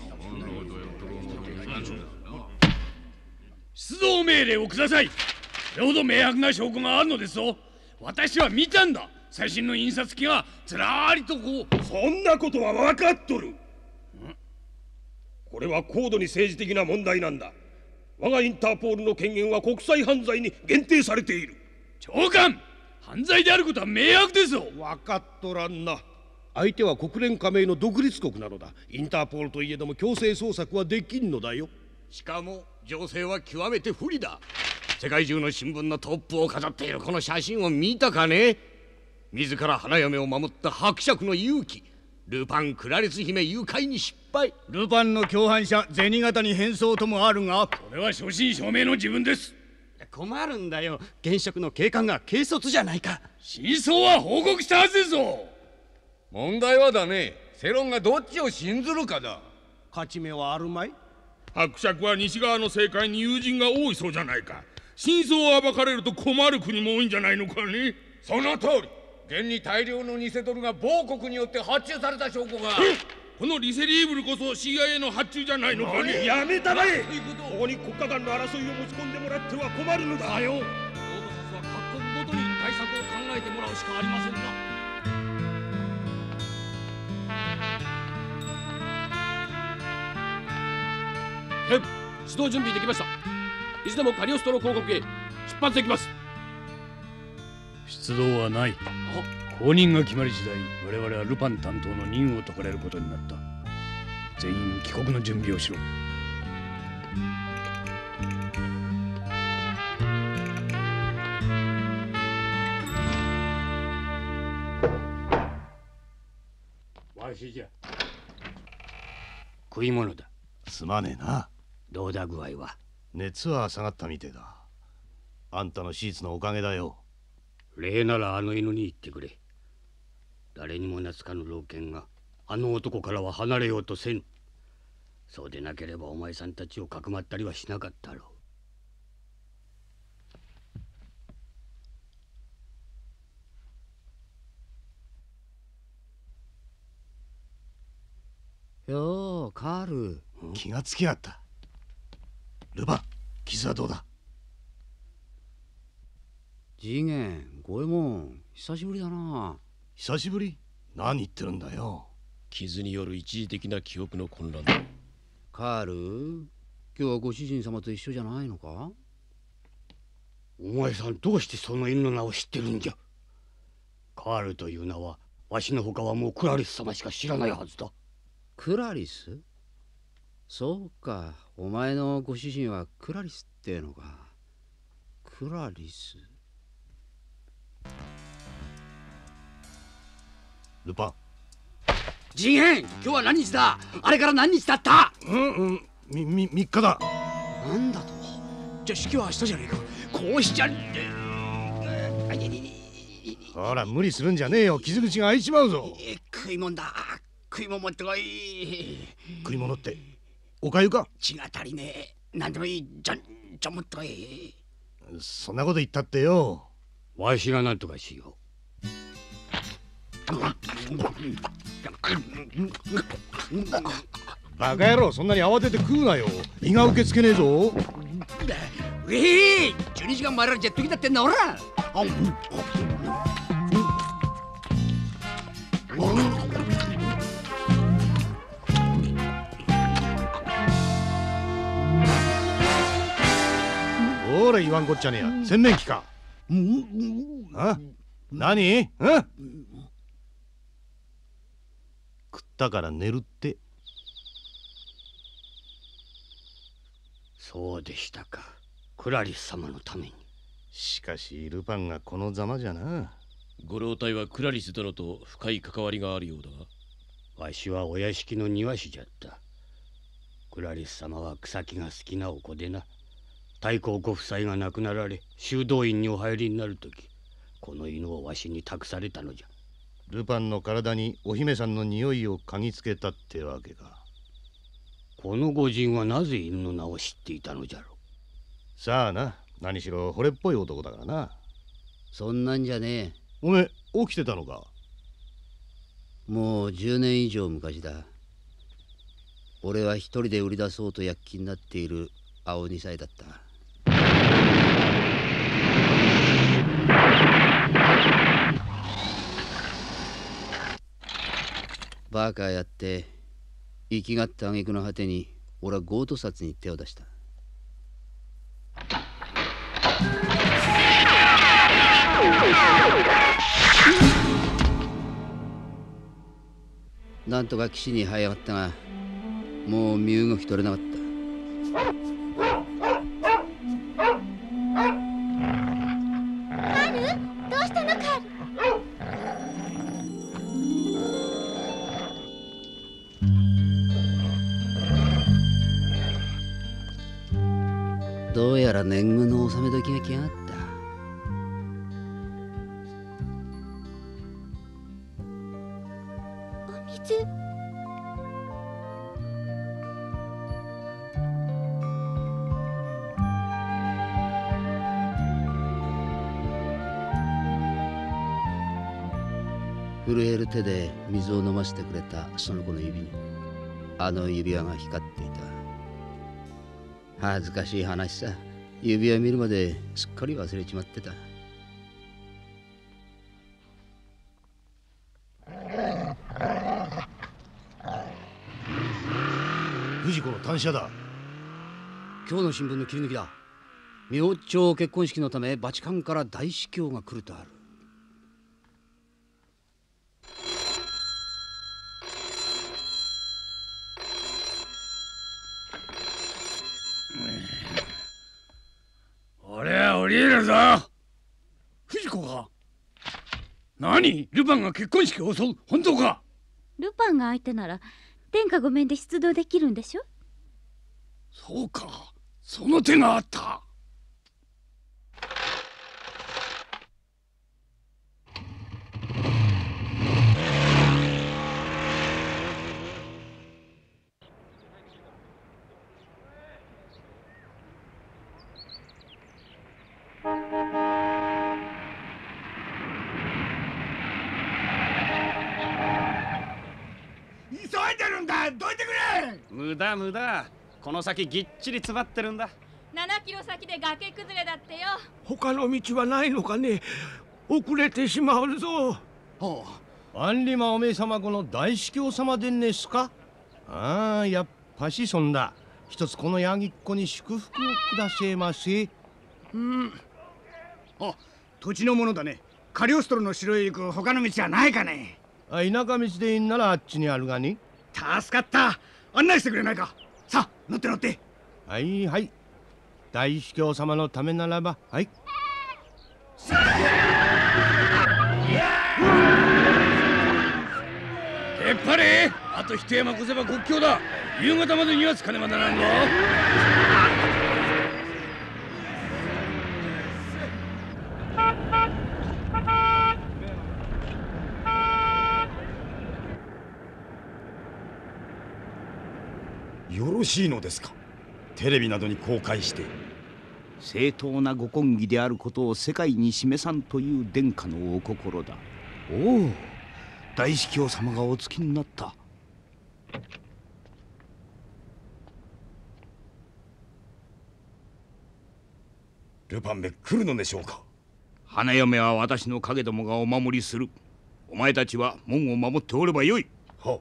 出動命令をください。それほど明白な証拠があるのですぞ。私は見たんだ。最新の印刷機がずらーりとこう。 そんなことは分かっとる。これは高度に政治的な問題なんだ。我がインターポールの権限は国際犯罪に限定されている。 長官、犯罪であることは明白ですぞ。 分かっとらんな。相手は国連加盟の独立国なのだ。インターポールといえども強制捜索はできんのだよ。 しかも情勢は極めて不利だ。世界中の新聞のトップを飾っているこの写真を見たかね。自ら花嫁を守った伯爵の勇気。ルパン・クラリス姫誘拐に失敗。 ルパンの共犯者銭形に変装ともあるが、 これは正真正銘の自分です。 困るんだよ。現職の警官が軽率じゃないか。 真相は報告したはずですぞ。 問題はだね、世論がどっちを信ずるかだ。 勝ち目はあるまい。 伯爵は西側の政界に友人が多いそうじゃないか。真相を暴かれると困る国も多いんじゃないのかね。 その通り。現に大量の偽ドルが某国によって発注された証拠が。 このリセリーブルこそ シーアイエー の発注じゃないのかね。 やめたまえ。ここに国家間の争いを持ち込んでもらっては困るのだ。 だよ。オードサスは各国ごとに対策を考えてもらうしかありませんな。 へっ、出動準備できました。いつでもカリオストロ公国へ出発できます。 出動はない。後任が決まり次第、我々はルパン担当の任務を解かれることになった。全員帰国の準備をしろ。 わしじゃ。食い物だ。 すまねえな。 どうだ具合は。 熱は下がったみてえだ。あんたのシーツのおかげだよ。 礼ならあの犬に言ってくれ。誰にも懐かぬ老犬があの男からは離れようとせぬ。そうでなければお前さんたちをかくまったりはしなかったろう。ようカール、 気がつきやがった。ルパン、傷はどうだ？ 次元、五右衛門、久しぶりだな。 久しぶり？何言ってるんだよ。 傷による一時的な記憶の混乱だ。 カール、今日はご主人様と一緒じゃないのか？ お前さんどうしてその犬の名を知ってるんじゃ？カールという名はわしのほかはもうクラリス様しか知らないはずだ。 クラリス？そうか、お前のご主人はクラリスってのか。クラリス。 ルパン。 次元、今日は何日だ？あれから何日だった？ うんうん、み、み、三日だ。 なんだと？じゃあ式は明日じゃねえか。こうしちゃって。 ほら、無理するんじゃねえよ。傷口が開いちまうぞ。 食い物だ。食い物持ってこい。 食い物って、おかゆか？ 血が足りねえ。なんでもいい。じゃん、じゃん持ってこい。 そんなこと言ったってよ。 わしがなんとかしよう。 バカ野郎、そんなに慌てて食うなよ。胃が受け付けねえぞ。 うえい、じゅうにじかん前らジェット機だってんだおら。 ほら言わんこっちゃねえや。洗面器か。あ？何？うん？食ったから寝るって。 そうでしたか。クラリス様のために。 しかしルパンがこのざまじゃな。 ご老体はクラリス殿と深い関わりがあるようだが。 わしはお屋敷の庭師じゃった。クラリス様は草木が好きなお子でな。太閤ご夫妻が亡くなられ修道院にお入りになるとき、この犬をわしに託されたのじゃ。 ルパンの体にお姫さんの匂いを嗅ぎつけたってわけか。 この御人はなぜ犬の名を知っていたのじゃろう。 さあな、何しろ惚れっぽい男だからな。 そんなんじゃねえ。 おめえ起きてたのか？ もうじゅうねん以上昔だ。俺は一人で売り出そうと躍起になっている青二歳だった。バカやって生きがった挙句の果てに俺は強盗殺に手を出した。なんとか岸に這い上がったが、もう身動き取れなかった。 カール、どうしたのカール？ どうやら年貢の納め時が来やがった。 お水。 震える手で水を飲ませてくれたその子の指にあの指輪が光っていた。恥ずかしい話さ。指輪見るまですっかり忘れちまってた。 藤子の単車だ。 今日の新聞の切り抜きだ。明朝結婚式のためバチカンから大司教が来るとある。 俺は降りるぞ。藤子か。何、ルパンが結婚式を襲う、本当か。 ルパンが相手なら天下御免で出動できるんでしょ。 そうか、その手があった。 急いでるんだ、どいてくれ。 無駄無駄、この先ぎっちり詰まってるんだ。 ななキロ先で崖崩れだってよ。 他の道はないのかね。遅れてしまうぞ。 はあ、アンリマおめえ様この大司教様でんねすか。ああ、やっぱしそんだ。一つこのヤギっ子に祝福をくだせませ。 うん。あ、土地のものだね。カリオストロの城へ行く他の道はないかね。 あ、田舎道でいいんならあっちにあるがに。 助かった。案内してくれないか。さあ、乗って乗って。 はいはい。大司教様のためならば、はい。 えっぱれ、あと一山越せば国境だ。夕方までには着かねばならんぞ。 よろしいのですか。テレビなどに公開して正当なご婚儀であることを世界に示さんという殿下のお心だ。おお、大司教様がお着きになった。 ルパンめ来るのでしょうか。 花嫁は私の影どもがお守りする。お前たちは門を守っておればよい。 はっ。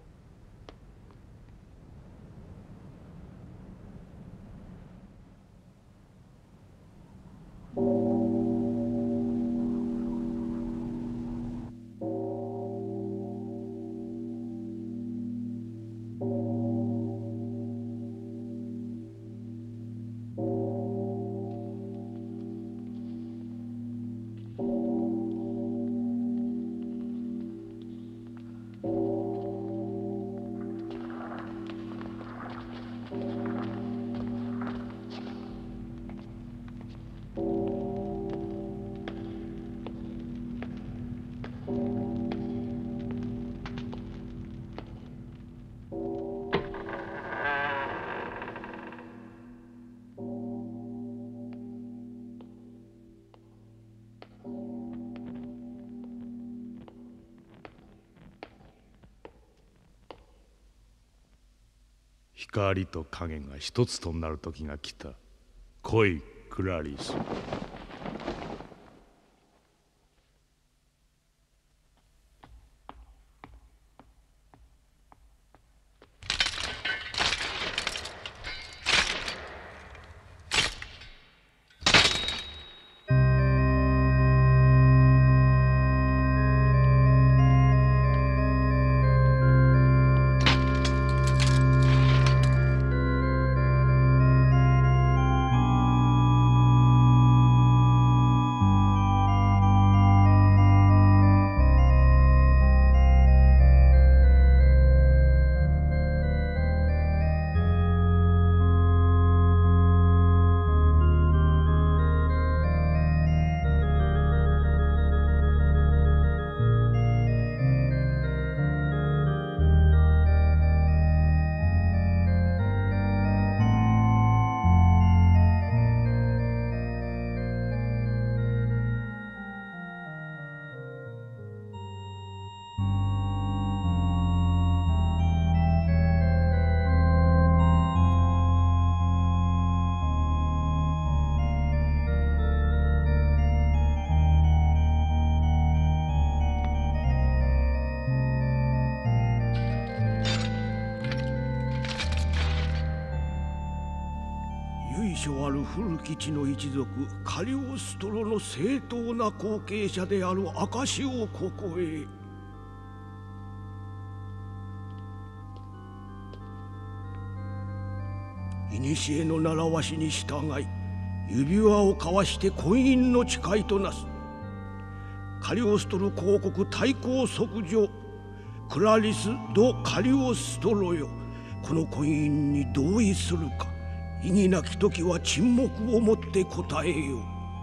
光と影が一つとなる時が来た。来い、クラリス。 由緒ある古き地の一族カリオストロの正当な後継者である証をここへ。古の習わしに従い指輪を交わして婚姻の誓いとなす。カリオストロ公国対抗即女クラリス・ド・カリオストロよ、この婚姻に同意するか。意義なき時は沈黙をもって答えよう。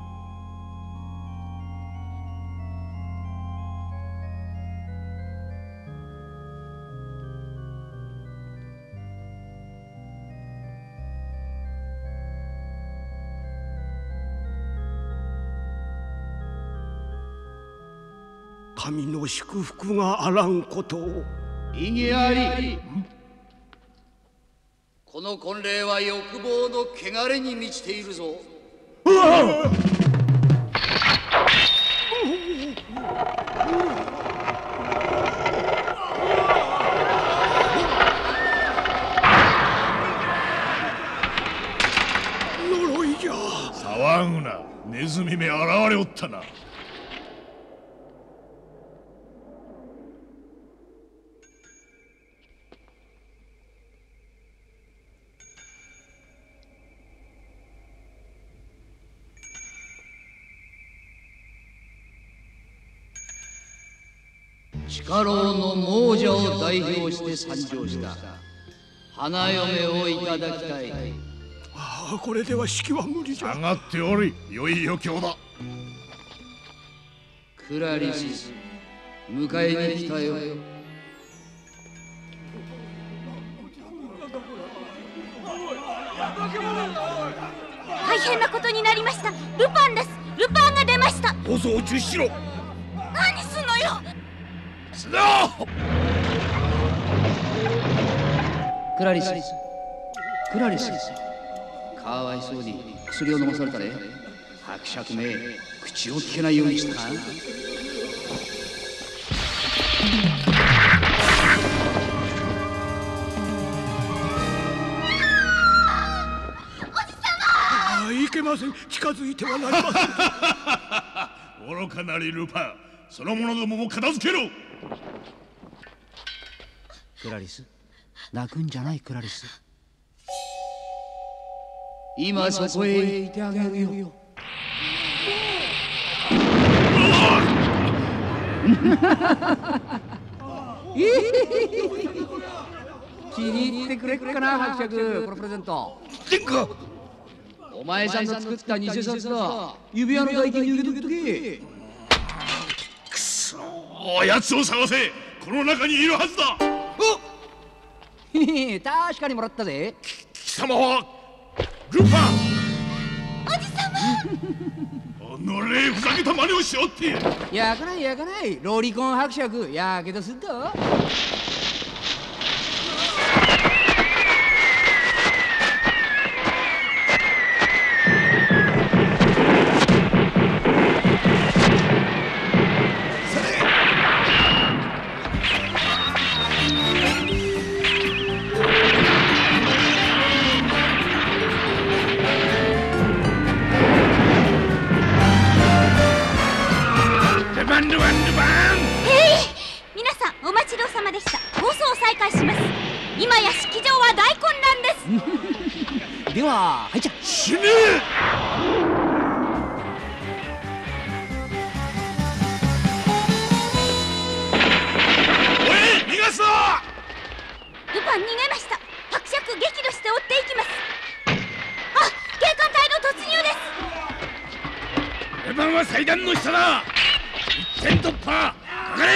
神の祝福があらんことを。 異議あり。この婚礼は欲望の汚れに満ちているぞ。うわ呪いじゃ。 騒ぐな、ネズミめ現れおったな。 地下牢の亡者を代表して参上した花嫁をいただきたい。 ああ、これでは式は無理じゃ。 上がっており、良い余興だ。 クラリス、迎えに来たよ。 大変なことになりました。ルパンです。ルパンが出ました。 放送を中止しろ。 何すんのよ。 スノー。 クラリス、クラリス、かわいそうに薬を飲まされたね。伯爵め、口を聞けないようにしたな。 いけません。近づいてはなりません。 愚かなりルパン、その者どもも片付けろ。 クラリス、泣くんじゃない。クラリス、今そこへいてあげるよ。気に入ってくれっかな、伯爵。このプレゼント殿下、お前さんが作った偽札だ。指輪の代金に受けとけ。 くそー、奴を探せ。この中にいるはずだ。 確かにもらったぜ。 貴様はルパン。 おじさま。おのれ、ふざけた真似をしおって。 やかないやかない。ロリコン伯爵、やけどすんだ。 今や式場は大混乱です。 でははい、じゃ死ね。おい、逃がすな。 ルパン逃げました。伯爵激怒して追っていきます。あ、警官隊の突入です。 ルパンは祭壇の下だ。一点突破、かかれ。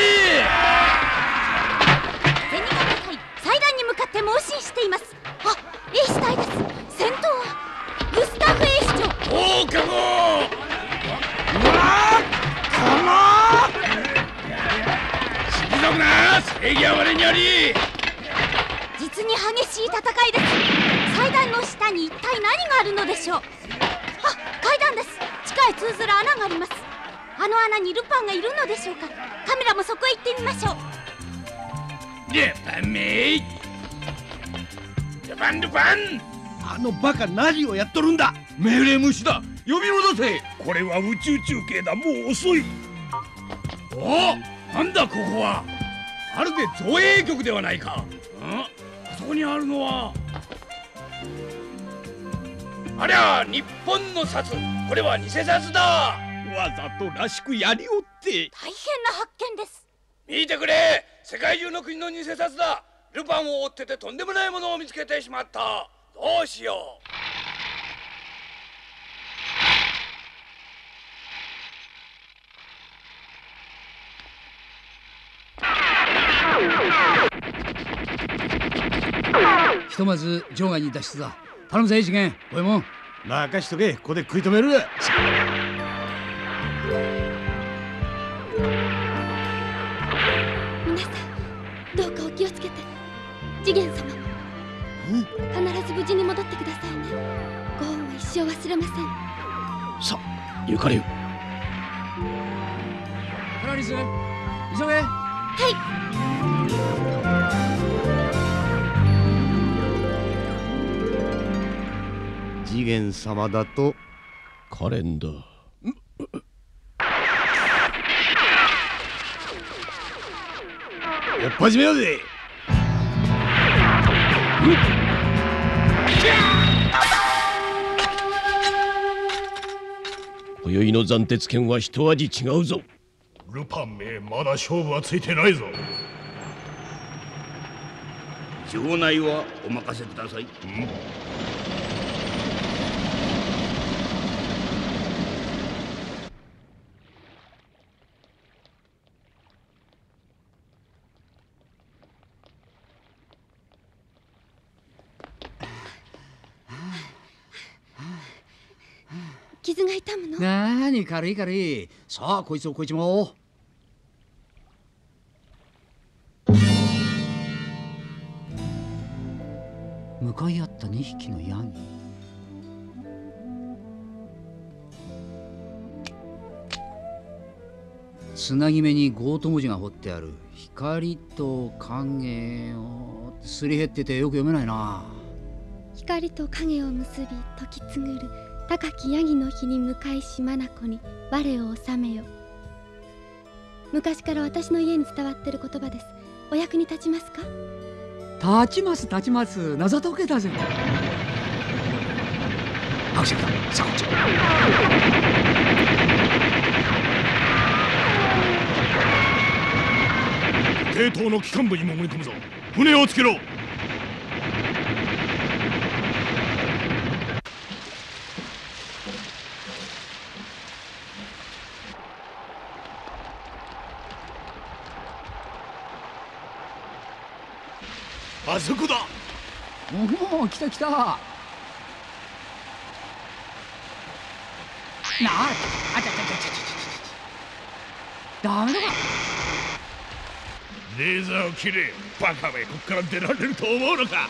祭壇に向かって猛進しています。あ、兵士隊です。先頭はグスタフ兵士長。 放課後。 うわー、かまー。 退くな、正義は我にあり。 実に激しい戦いです。祭壇の下に一体何があるのでしょう。あ、階段です。地下へ通ずる穴があります。あの穴にルパンがいるのでしょうか。カメラもそこへ行ってみましょう。 ルパンめ、ルパンルパン、 あのバカ何をやっとるんだ。命令無視だ。呼び戻せ。これは宇宙中継だ。もう遅い。 おお、なんだここは。まるで造営局ではないか。ん、あそこにあるのはありゃ、日本の札。これは偽札だ。 わざとらしくやりおって。 大変な発見です。 見てくれ、世界中の国の偽札だ。ルパンを追っててとんでもないものを見つけてしまった。どうしよう。 ひとまず場外に脱出だ。頼むぜ次元、五右衛門。 任しとけ、ここで食い止める。 皆さん、どうかお気をつけて。次元様、必ず無事に戻ってくださいね。ご恩は一生忘れません。 さあ、ゆかりゅう。 クラリス、急げ。 はい。 次元様だとカレンダー。 やっ始めようぜ。 今宵の斬鉄剣は一味違うぞ。 ルパンめ、まだ勝負はついてないぞ。 場内はお任せください。 うん傷が痛むの？ なーに、軽い軽い。さあ、こいつをこいつも。向かい合ったにひきのヤギ。つなぎ目にゴート文字が彫ってある。光と影をすり減っててよく読めないな。 光と影を結び時つぐる高きヤギの日に向かいし眼に我を治めよ。昔から私の家に伝わっている言葉です。お役に立ちますか？ 立ちます立ちます。謎解けたぜ。伯爵だ。さあこっち。 抵当の機関部に潜り込むぞ。船をつけろ。あそこだ。 おお、来た来た。なあ、あちゃちゃちゃちゃちゃ。ダメだか。 レーザーを切れ。バカめ、こっから出られると思うのか。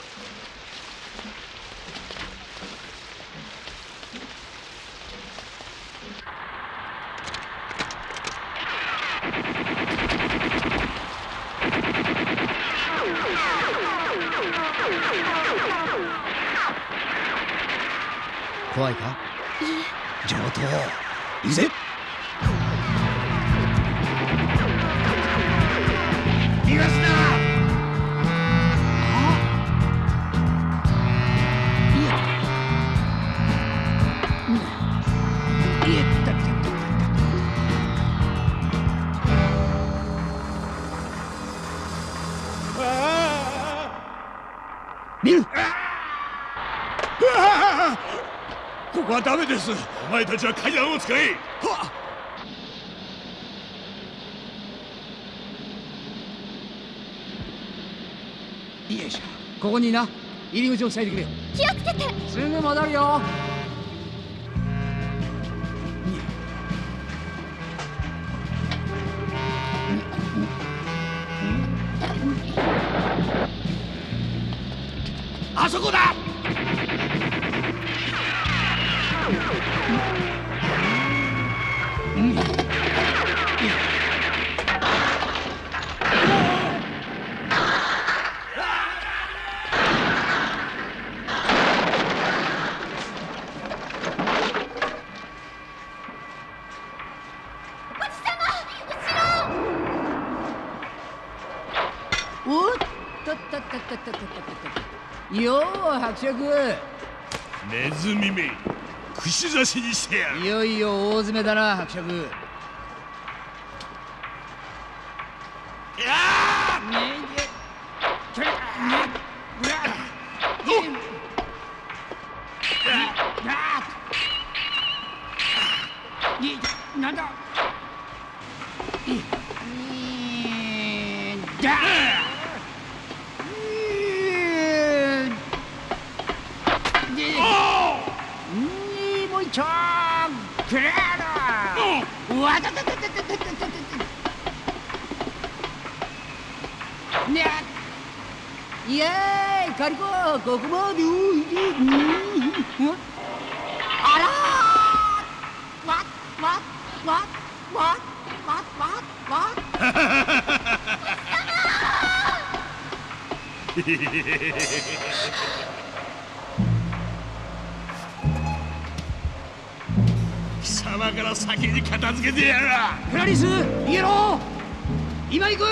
怖いか？ いいえ。 上等。いいぜ。 逃がすな。 見る。 ここはダメです。お前たちは階段を使え。はっ。 よいしょ。ここにな、入り口を塞いでくれよ。 気をつけて。 すぐ戻るよ。 あそこだ。 よう伯爵。 ネズミめ串刺しにしてやる。 いよいよ大詰めだな伯爵。 やーねえちょねうわっなんだいいだにもう一丁くれろわたたたたたたたねイエーイカリコここまであらわわわわわわわ貴様から先に片付けてやる。 クラリス逃げろ今行く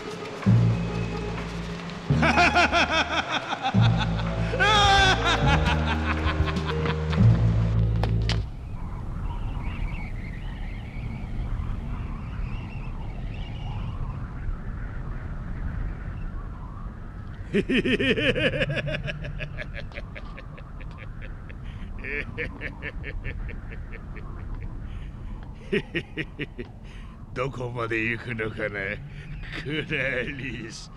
どこまで行くのかな、クラリス。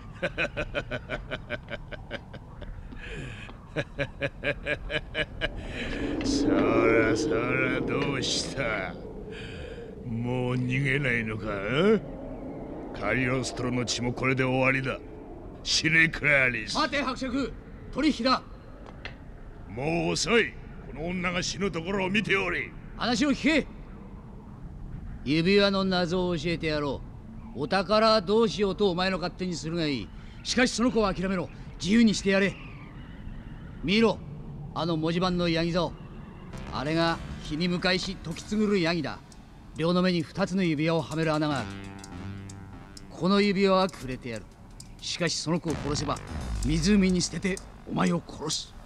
そらそらどうした、もう逃げないのか。カリオストロの血もこれで終わりだ。死ねクラリス。 待て伯爵、取引だ。 もう遅い。この女が死ぬところを見ておれ。 話を聞け。指輪の謎を教えてやろう。お宝はどうしようとお前の勝手にするがいい。しかしその子は諦めろ。自由にしてやれ。見ろ、あの文字盤のヤギ座を。あれが日に向かいし時つぐるヤギだ。両の目に二つの指輪をはめる穴がある。この指輪はくれてやる。しかしその子を殺せば湖に捨ててお前を殺す。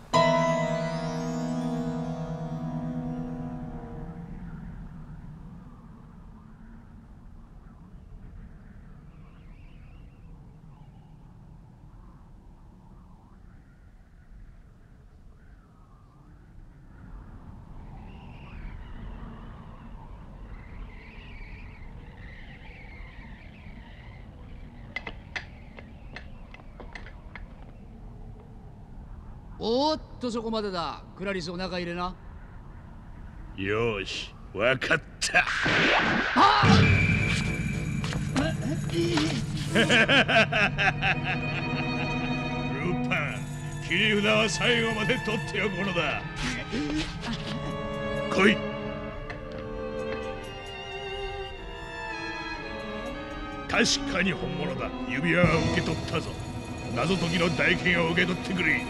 おーっとそこまでだ。クラリスお腹入れな。 よし、わかった。ルパン、切り札は最後まで取っておくのだ。来い。確かに本物だ。指輪は受け取ったぞ。謎解きの代金を受け取ってくれ。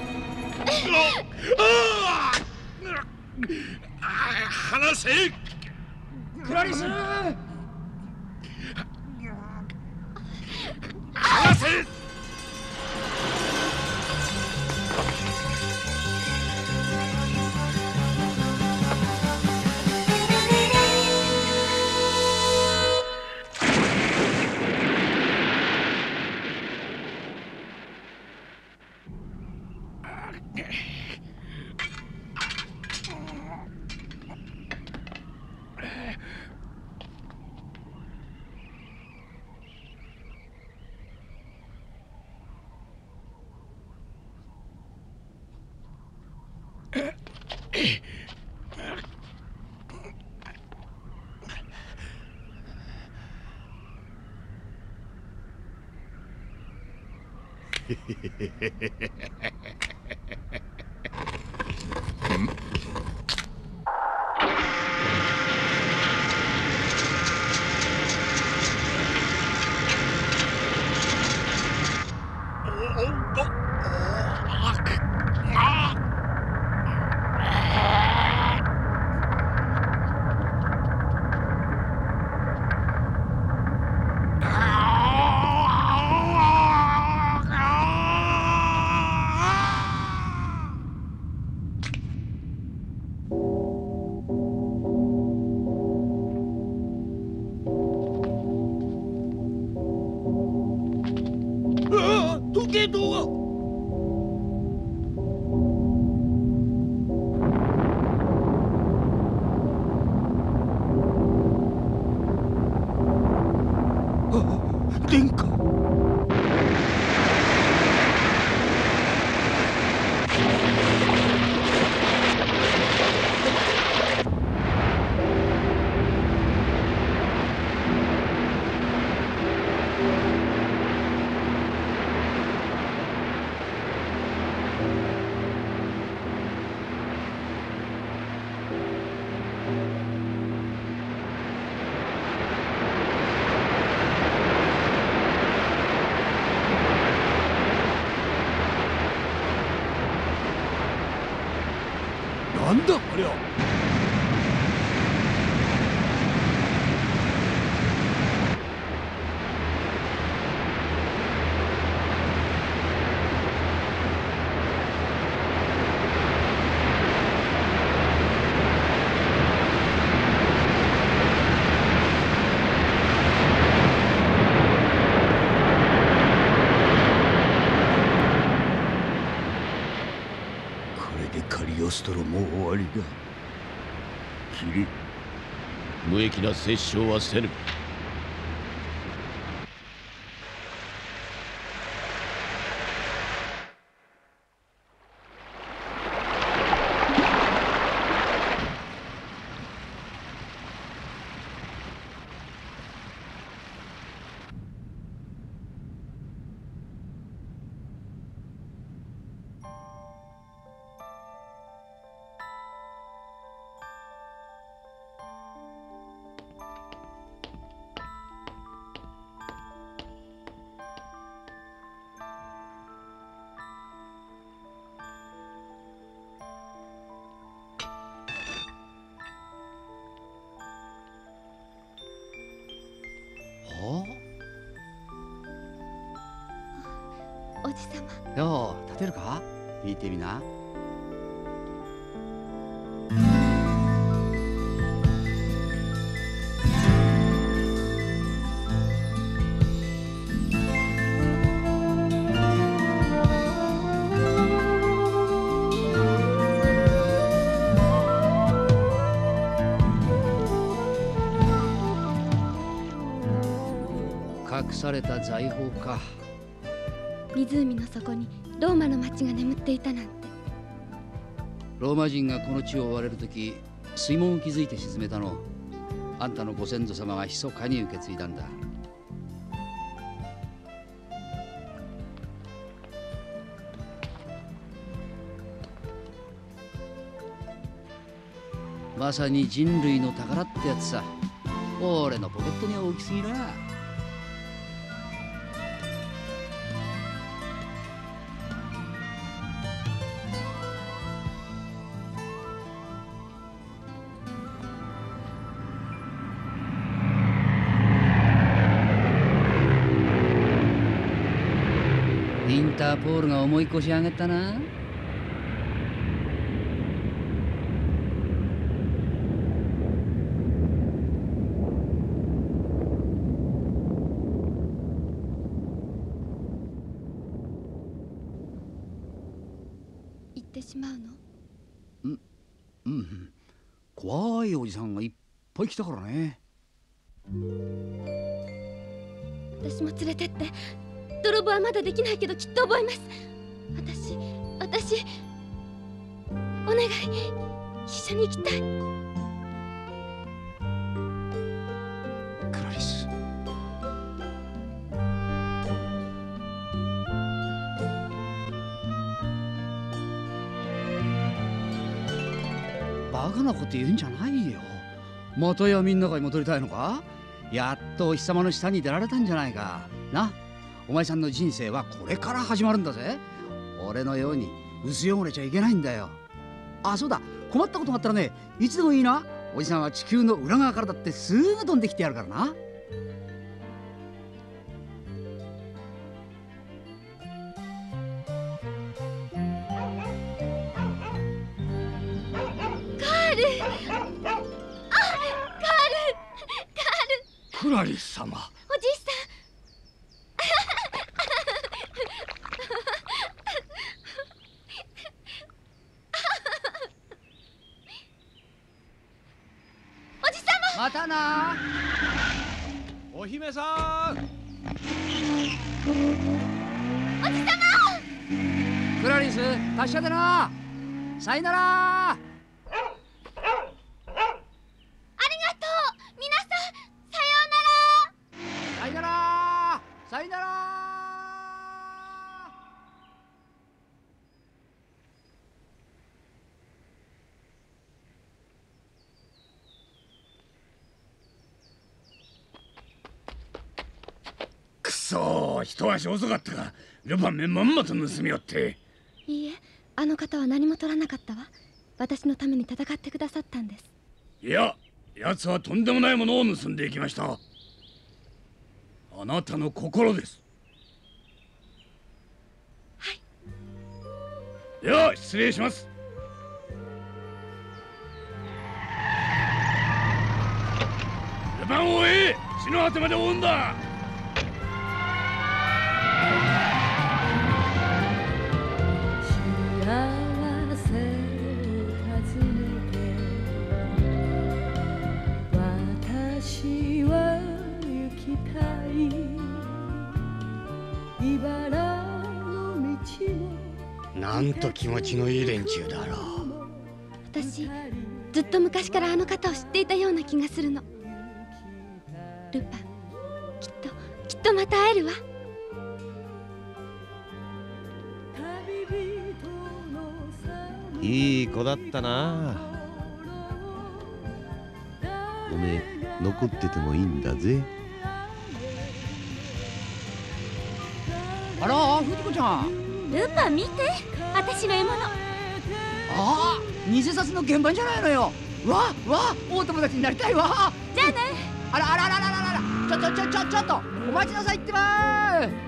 離せクラリス。 離せ。 なんだありゃ。 カリオストロもう終わりだ。キリ、 無益な殺傷はせぬ。 おじさま。 よう立てるか。聞いてみな。隠された財宝か。 湖の底にローマの町が眠っていたなんて。 ローマ人がこの地を追われる時、水門を築いて沈めたの。あんたのご先祖様が密かに受け継いだんだ。まさに人類の宝ってやつさ。俺のポケットには大きすぎな。インターポールが重い腰上げたな。 行ってしまうの？ うんうん、怖いおじさんがいっぱい来たからね。 私も連れてって。泥棒はまだできないけどきっと覚えます。私私お願い、一緒に行きたい。 クラリス、バカなこと言うんじゃないよ。また闇の中に戻りたいのか。やっとお日様の下に出られたんじゃないかな。お前さんの人生はこれから始まるんだぜ。俺のように薄汚れちゃいけないんだよ。あ、そうだ、困ったことがあったらね、いつでもいいな。おじさんは地球の裏側からだってすぐ飛んできてやるからな。 カール、あ、カール、カール。 クラリス様。 おじいさん。 またな。 お姫さん。 おじさま。 クラリス、達者でな。さよなら。 ありがとう。皆さん、さようなら。 さよなら。さよなら。 くそー、一足遅かったがルパンめまんまと盗みよって。 いいえ、あの方は何も取らなかったわ。 私のために戦ってくださったんです。 いや、奴はとんでもないものを盗んでいきました。あなたの心です。 はい。 では失礼します。ルパンを追え、死の果てまで追うんだ。 なんと気持ちのいい連中だろう。 私ずっと昔からあの方を知っていたような気がするの。ルパン、きっときっとまた会えるわ。 いい子だったな。おめえ残っててもいいんだぜ。 あら、藤子ちゃん。 ルパン見て、私の獲物。 ああ、偽札の現場じゃないのよ。わわ、お友達になりたいわ。 じゃあね。 あらあらあらあらあら、ちょちょちょちょちょっとお待ちなさいってばー。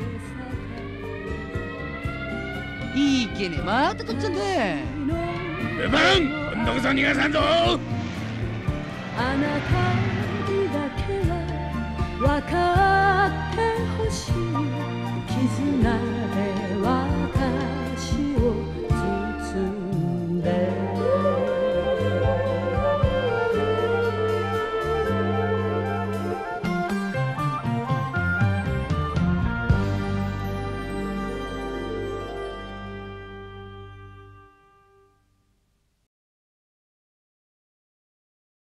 いいけね、また取っちゃうんだ。 ルパン、今度こそ逃がさんぞ。 あなたにだけは分かってほしい絆